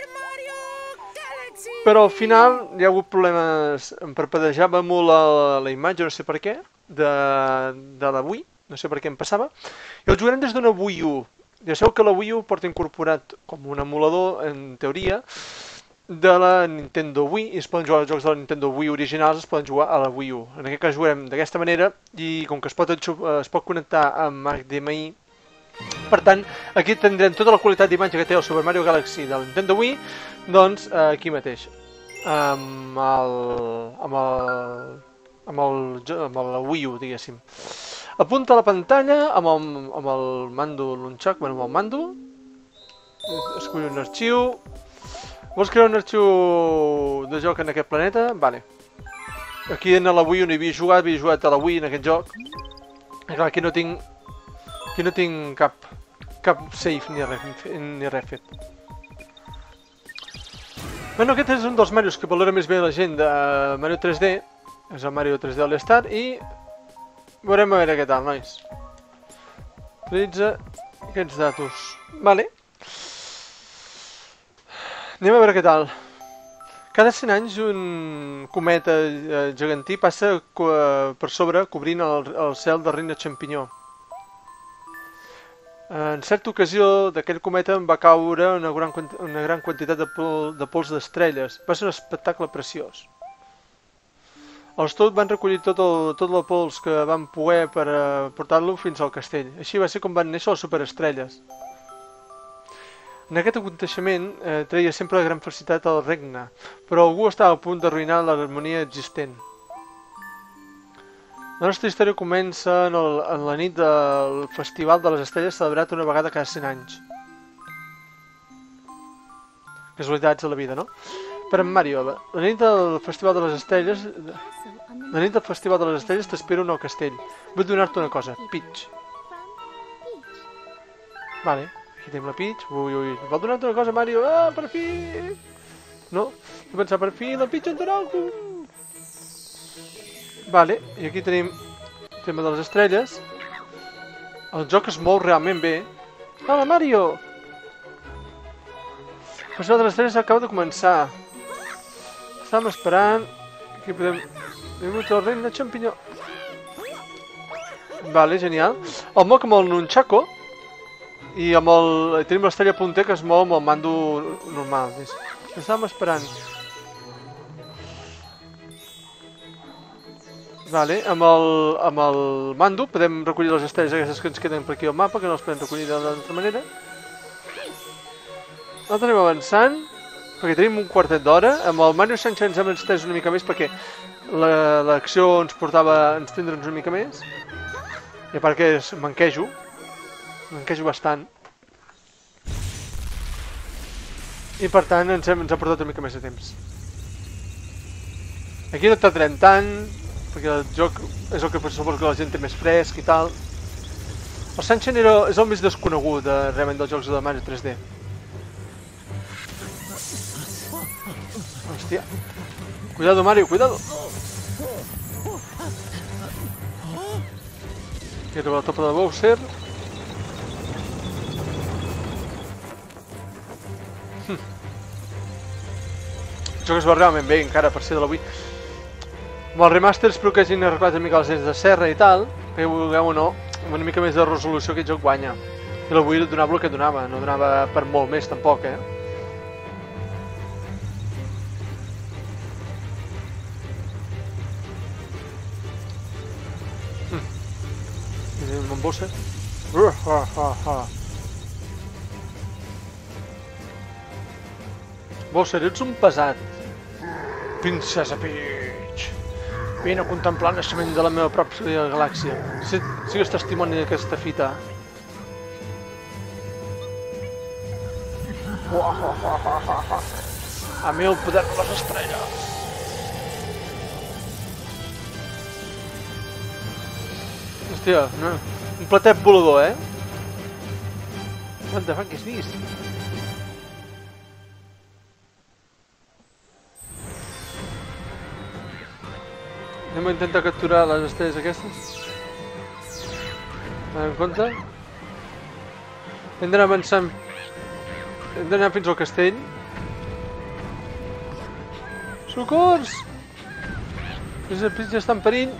però al final hi ha hagut problemes, em parpadejava molt la imatge, no sé per què, de la Wii, no sé per què em passava, i el jugarem des d'una Wii U. Ja sabeu que la Wii U porta incorporat com un emulador, en teoria, de la Nintendo Wii, i es poden jugar els jocs de la Nintendo Wii originals, es poden jugar a la Wii U. En aquest cas jugarem d'aquesta manera, i com que es pot connectar amb HDMI, per tant, aquí tindrem tota la qualitat d'imatge que té el Super Mario Galaxy de la Nintendo Wii, doncs aquí mateix, amb la Wii U, diguéssim. Apunta a la pantalla amb el mando Nunchuk, bueno, amb el mando, escull un arxiu. Vols crear un arxiu de joc en aquest planeta? Vale. Aquí en la Wii U no hi havia jugat a la Wii en aquest joc. I clar, aquí no tinc cap save ni res fet. Bueno, aquest és un dels Marios que valora més bé la gent de Mario 3D. És el Mario 3D All Star i veurem a veure què tal, nois. Utilitza aquests datos. Vale. Anem a veure què tal. Cada 100 anys un cometa gegantí passa per sobre cobrint el cel del regne Champinyó. En certa ocasió d'aquell cometa va caure una gran quantitat de pols d'estrelles. Va ser un espectacle preciós. Els Toad van recollir tot el pols que van poder per portar-lo fins al castell. Així va ser com van néixer les superestrelles. En aquest aconteixement treia sempre la gran felicitat al regne, però algú estava a punt d'arruïnar l'harmonia existent. La nostra història comença en la nit del Festival de les Estrelles celebrat una vegada cada 100 anys. Casualitats de la vida, no? Per en Mario, la nit del Festival de les Estrelles... La nit del Festival de les Estrelles t'espero en el castell. Vull donar-te una cosa, Peach. Vale, aquí tenim la Peach. Ui, vol donar-te una cosa, Mario? Ah, per fi! No? He pensat, per fi, la Peach en donarà algú! Vale, i aquí tenim el tema de les estrelles. El joc es mou realment bé. Hola, Mario! El Festival de les Estrelles acaba de començar. Estàvem esperant. Aquí podem... Benvingut al regne Champinyó. Vale, genial. El moc amb el Nunchako. I amb el... Tenim l'estrella punter que es mou amb el mando normal. Estàvem esperant. Vale, amb el mando podem recollir les estrelles aquestes que ens queden per aquí al mapa, que no les podem recollir d'altra manera. Nosaltres anem avançant, perquè tenim un quartet d'hora. Amb el Mario Sunshine ens hem estès una mica més perquè l'acció ens portava a estendre'ns una mica més. I a part que m'enquejo bastant. I per tant ens ha portat una mica més de temps. Aquí no tardarem tant, perquè el joc és el que suposo que la gent té més fresc i tal. El Sunshine és el més desconegut realment dels jocs de Mario 3D. Hòstia. Cuidado, Mario, cuidado. Aquí arriba la topa de Bowser. El joc es va realment bé encara per ser de la Wii. Amb el remaster espero que hagin arreglat una mica les dents de serra i tal, però vulgueu o no, amb una mica més de resolució aquest joc guanya. I la Wii donava el que donava, no donava per molt més tampoc, Amb Bowser. Bowser, ets un pesat. Princesa Peach. Vine a contemplar el naixement de la meva pròpia galàxia. Sigues testimoni d'aquesta fita. A mi el poder de les estrelles. Hòstia, un platet volador, What the fuck is this? Anem a intentar capturar les estrelles aquestes. En compte. Hem d'anar avançant. Hem d'anar fins al castell. Socors! El Peach ja està en perill.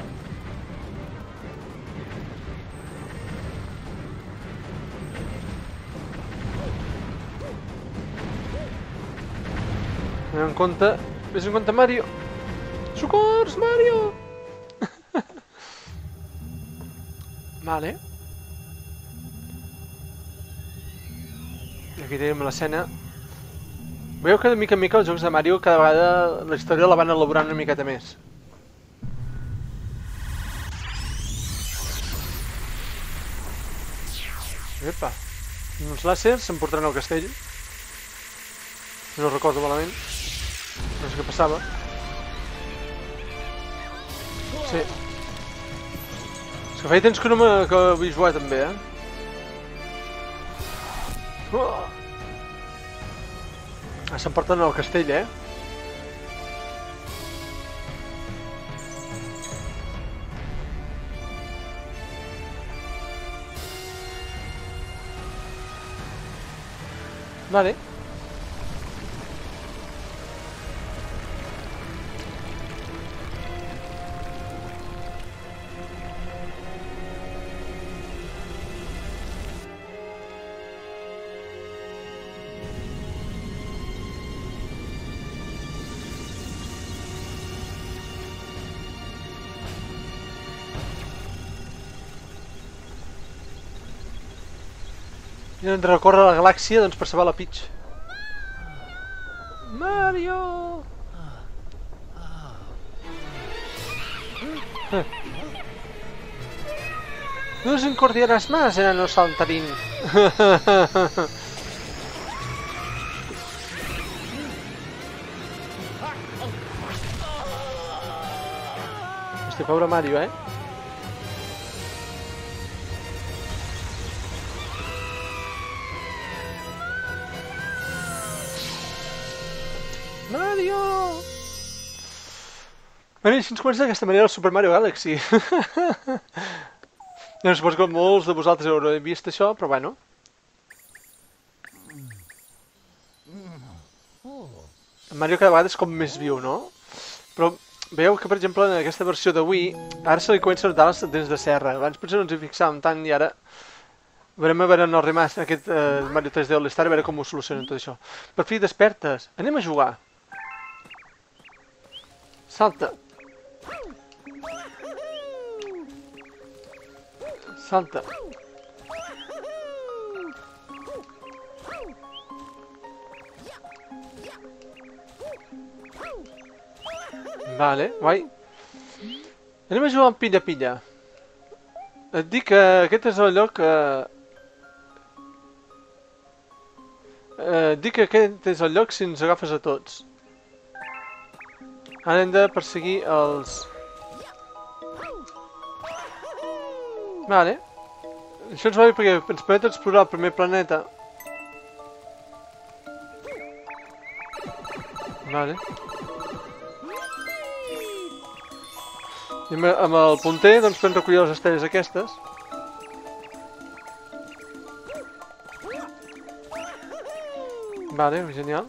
Anem en compte. Vés en compte, Mario. Socors, Mario! Vale. I aquí tenim l'escena. Veieu que de mica en mica els jocs de Mario cada vegada la història la van elaborant una miqueta més. Epa. Uns làsers s'emportaran al castell. No recordo malament. No sé què passava. Sí. És que feia temps que no havia jugat també, s'emporten al castell, Vale. I hem de recórrer la galàxia doncs, per salvar la Peach. Mario! No nos encordiarás más, enano saltarín. Este pobre Mario, Mario! Bueno, i així ens comença d'aquesta manera el Super Mario Galaxy. No suposo que molts de vosaltres haureu vist això, però bueno. El Mario cada vegada és com més viu, no? Però veieu que, per exemple, en aquesta versió de Wii, ara se li comença a notar les dents de serra. Abans potser no ens hi fixàvem tant i ara veurem a veure en el remaster, aquest Mario 3D All-Star, a veure com ho solucionen tot això. Per fi, despertes. Anem a jugar. Salta. Salta. Vale, guai. Anem a jugar amb pilla-pilla. Et dic que aquest és el lloc si ens agafes a tots. Ara hem de perseguir els... Vale. Això ens va bé perquè ens permet explorar el primer planeta. Vale. I amb el punter doncs podem recollir les estrelles aquestes. Vale, genial.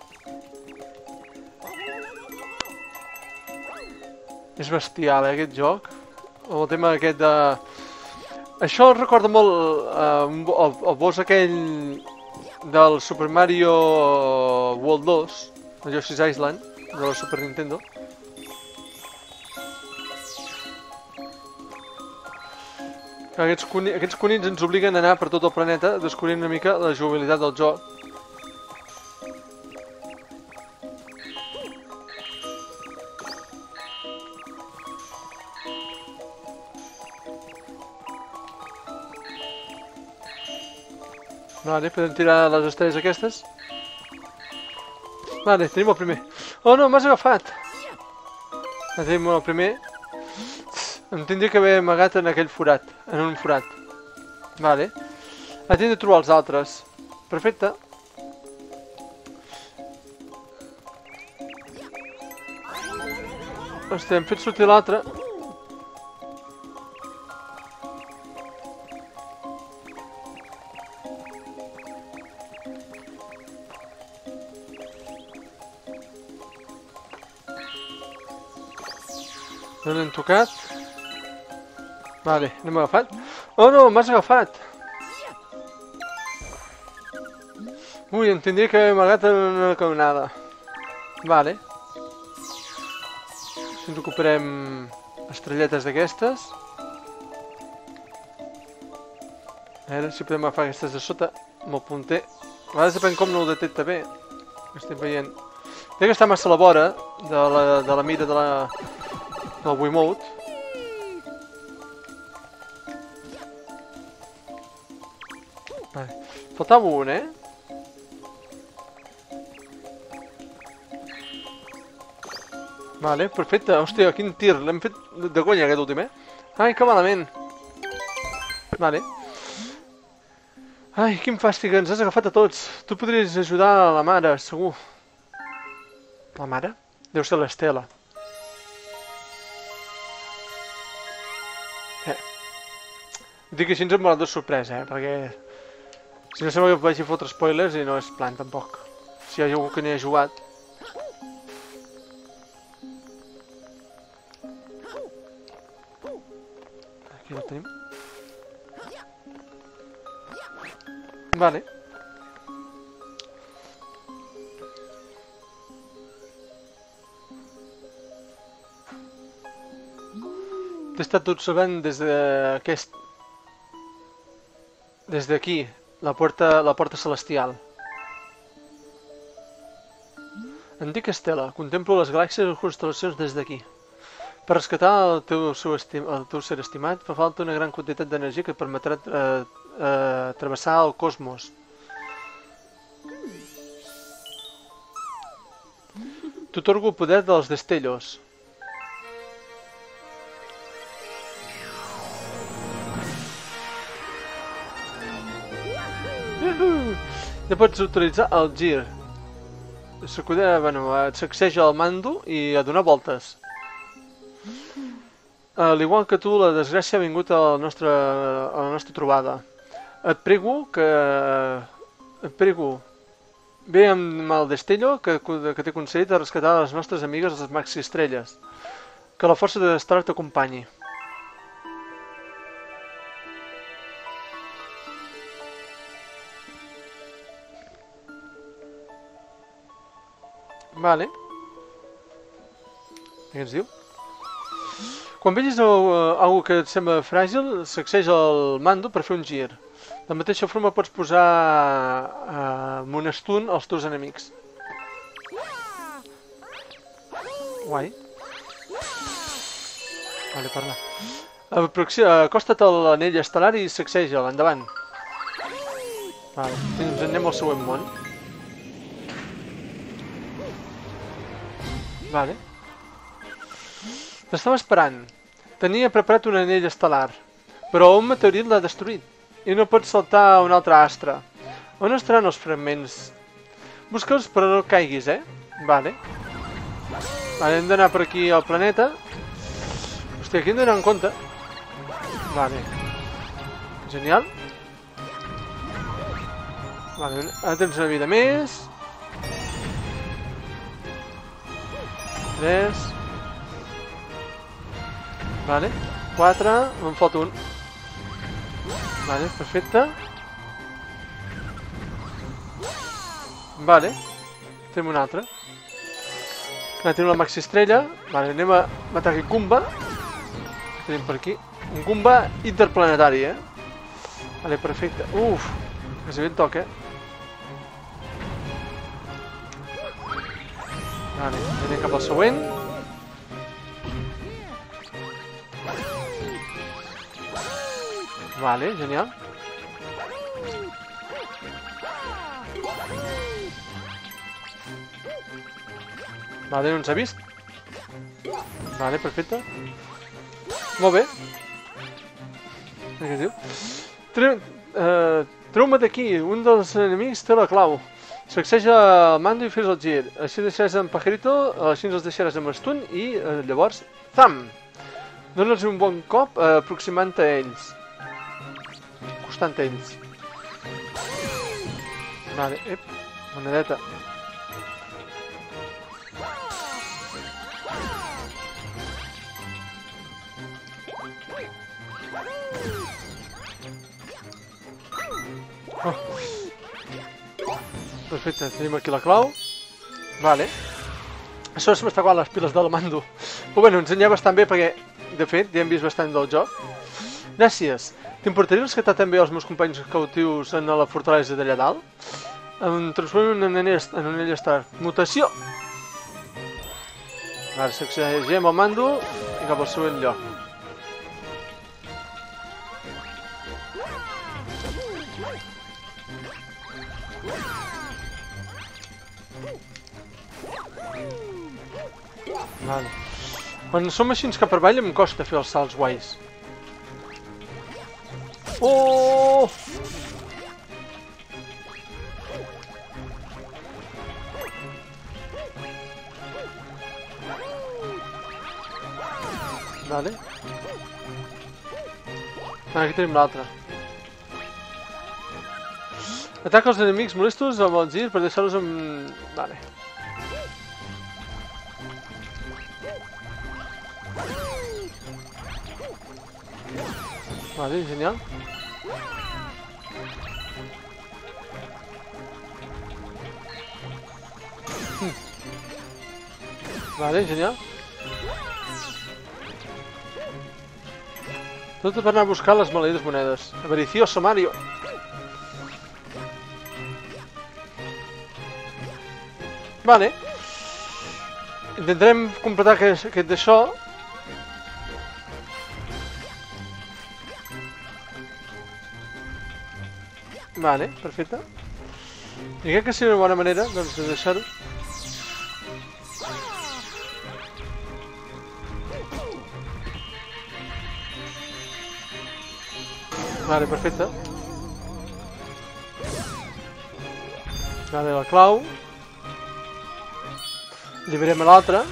És bestial, aquest joc. El tema aquest de... Això recorda molt el boss aquell del Super Mario World 2, el Yoshi's Island, de la Super Nintendo. Aquests conills ens obliguen a anar per tot el planeta descobrint una mica la jugabilitat del joc. Vale, podem tirar les estrelles aquestes. Vale, tenim el primer. Oh no, m'has agafat! Ja tenim el primer. Em tindria que haver amagat en aquell forat, en un forat. Vale. Ara tinc de trobar els altres. Perfecte. Hòstia, hem fet sortir l'altre. No n'hem tocat. Vale, n'hem agafat. Oh no, m'has agafat! Ui, em tindria que haver amagat en una caminada. Vale. Si ens recuperem estrelletes d'aquestes. A veure si podem agafar aquestes de sota amb el punter. A vegades depèn com no ho detecta bé. Estem veient. Té que estar massa a la vora de la mira del Wiimote. Vale. Faltava un, Vale, perfecte. Hòstia, quin tir. L'hem fet de conya aquest últim, Ai, que malament. Vale. Ai, quin fàstic, ens has agafat a tots. Tu podries ajudar a la mare, segur. La mare? Deu ser l'Estela. Dic que així ens hem molat de sorpresa, perquè... Si no sembla que vagi a fotre spoilers i no és plan, tampoc. Si hi ha algú que n'hi ha jugat. Aquí el tenim. Vale. T'he estat observant des d'aquest... Des d'aquí, la porta celestial. Em dic Estela, contemplo les galàxies i constel·lacions des d'aquí. Per rescatar el teu ser estimat fa falta una gran quantitat d'energia que et permetrà travessar el cosmos. T'atorgo el poder dels destellos. Ja pots utilitzar el gir. Sacseja el mando i a donar voltes. Al igual que tu, la desgràcia ha vingut a la nostra trobada. Et prego, ve amb el destello que t'he concedit a rescatar les nostres amigues, les Maxi Estrelles. Que la força de Star t'acompanyi. Vale. Què ens diu? Quan vegis algú que et sembla fràgil, sacseja el mando per fer un gir. De la mateixa forma pots posar amb un stun als teus enemics. Guai. Vale, parla. Acosta't a l'anell estel·lar i sacseja'l, endavant. Vale, ens anem al següent món. Vale. T'estava esperant. Tenia preparat un anell estel·lar, però un meteorit l'ha destruït i no pots saltar a un altre astre. On estaran els fragments? Busca'ls però no caiguis, Vale. Vale, hem d'anar per aquí al planeta. Hòstia, aquí hem d'anar en compte. Vale. Genial. Vale, ara tens una vida més. 3. Vale. 4. Me'n fot un. Vale, perfecte. Vale. Tenim un altre. Ara tenim la maxi estrella. Vale, anem a matar aquest Goomba. Tenim per aquí. Un Goomba interplanetari, Vale, perfecte. Uf, quasi bé en toca, Vale, anem cap al següent. Vale, genial. Vale, no ens ha vist. Vale, perfecte. Molt bé. Què diu? Treu-me d'aquí, un dels enemics té la clau. Sacseja el mando i fes el gir. Així deixaràs en Pajarito, així els deixaràs amb Stun i llavors, zam! Dóna'ls un bon cop aproximant a ells. Costant a ells. Vale, monedeta. Oh. Perfecte, tenim aquí la clau. Vale. Això se m'està acabant les piles del mando. Però bueno, ens anirà bastant bé perquè, de fet, ja hem vist bastant del joc. Gràcies. T'importaria rescatar també els meus companys cautius en la fortalesa d'allà dalt? Em transformo en un anell estar. Mutació! Ara sacsegem el mando i cap al següent lloc. Vale. Quan som així cap per avall em costa fer els salts guais. Oh! Vale. Aquí tenim l'altre. Ataca els enemics molestos amb el gir per deixar-los amb... Vale. Vale, genial. Vale, genial. Tot per anar a buscar les maleïdes monedes. Avaricioso Mario. Vale. Intentarem completar aquest d'això. Vale, perfecte. I crec que seria una bona manera doncs, de deixar-ho. Vale, perfecte. Vale, la clau. Liberem l'altre.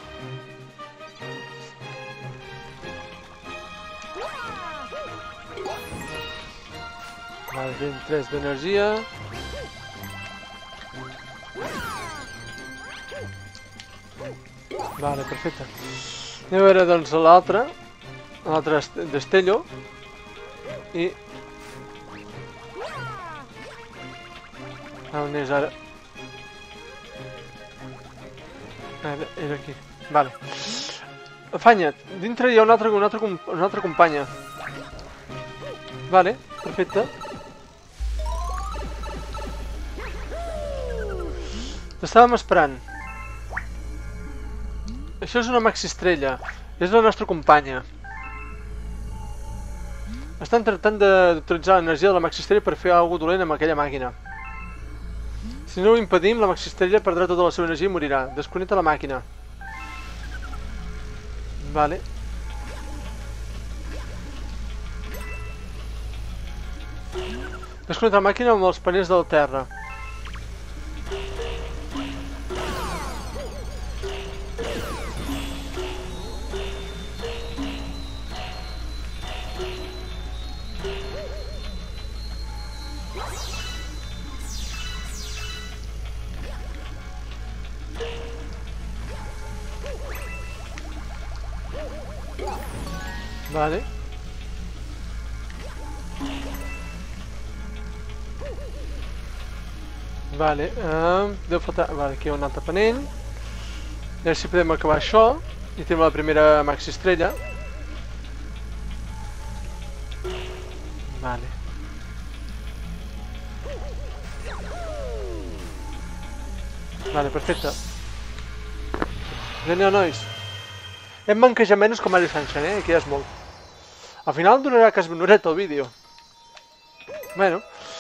Vale, tenim 3 d'energia. Vale, perfecte. Anem a veure, doncs, l'altre destello. I... on és ara? Era aquí. Vale. Afanya't. Dintre hi ha una altra companya. Vale, perfecte. T'estàvem esperant. Això és una maxi estrella. És la nostra companya. Estan tractant d'utilitzar l'energia de la maxi estrella per fer alguna cosa dolent amb aquella màquina. Si no ho impedim, la maxi estrella perdrà tota la seva energia i morirà. Desconnecta la màquina. Vale. Desconnecta la màquina amb els panells del terra. Vale. Vale, deu faltar... Vale, aquí hi ha un altre panell. A veure si podem acabar això. I tenim la primera maxi estrella. Vale. Vale, perfecte. Aneu, nois. Hem manquejat menys com Mario Sunshine, que ja és molt. Al final durarà quasi una horeta el vídeo. Bueno.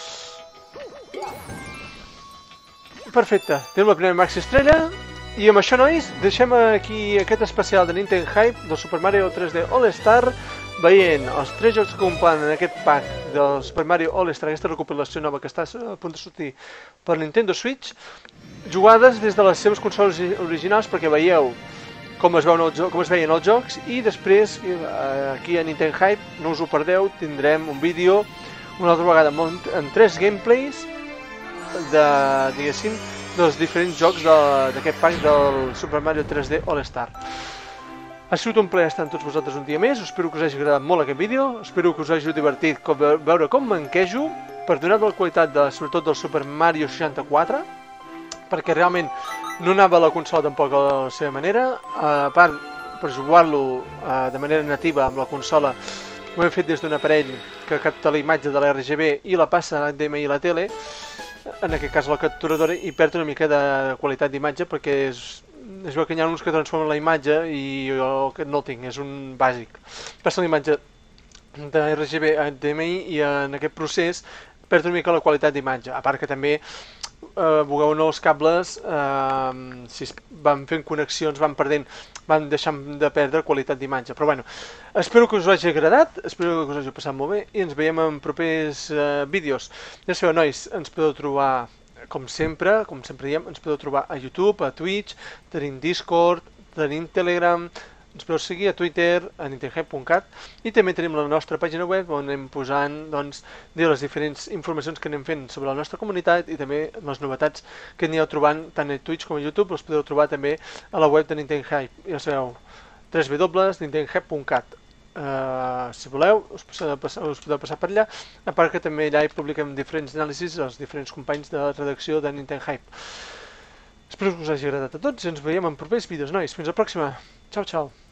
Perfecte, tenim la primera maxi estrella. I amb això, nois, deixem aquí aquest especial de Nintendo Hype del Super Mario 3D All-Star, veient els 3 jocs que componen aquest pack del Super Mario All-Star, aquesta recopilació nova que està a punt de sortir per Nintendo Switch, jugades des de les seves consoles originals perquè veieu com es veien els jocs, i després aquí a Nintendo Hype, no us ho perdeu, tindrem un vídeo una altra vegada amb 3 gameplays diguéssim, dels diferents jocs d'aquest pack del Super Mario 3D All-Star. Ha sigut un plaer estar amb tots vosaltres un dia més, espero que us hagi agradat molt aquest vídeo, espero que us hagi divertit veure com manquejo, per donar la qualitat sobretot del Super Mario 64, perquè realment no anava a la consola tampoc a la seva manera, a part per jugar-lo de manera nativa amb la consola ho hem fet des d'un aparell que capta la imatge de la RGB i la passa a HDMI i la tele, en aquest cas la capturadora, i perd una mica de qualitat d'imatge perquè es veu que hi ha uns que transformen la imatge i jo no el tinc, és un bàsic. Passa la imatge de RGB a HDMI i en aquest procés perd una mica la qualitat d'imatge, a part que també vulgueu o no els cables, si van fent connexions van deixant de perdre qualitat d'imatge, però bueno, espero que us hagi agradat, espero que us hagi passat molt bé i ens veiem en propers vídeos. Ja sabeu, nois, ens podeu trobar com sempre diem, ens podeu trobar a YouTube, a Twitch, tenim Discord, tenim Telegram, ens podeu seguir a Twitter, a nintendohype.cat, i també tenim la nostra pàgina web on anem posant les diferents informacions que anem fent sobre la nostra comunitat i també les novetats que aneu trobant tant a Twitch com a YouTube, les podeu trobar també a la web de Nintendo Hype. Ja sabeu, www.nintendohype.cat. Si voleu, us podeu passar per allà, a part que també allà hi publiquem diferents anàlisis als diferents companys de redacció de Nintendo Hype. Espero que us hagi agradat a tots i ens veiem en propers vídeos, nois. Fins la pròxima. Ciao, ciao.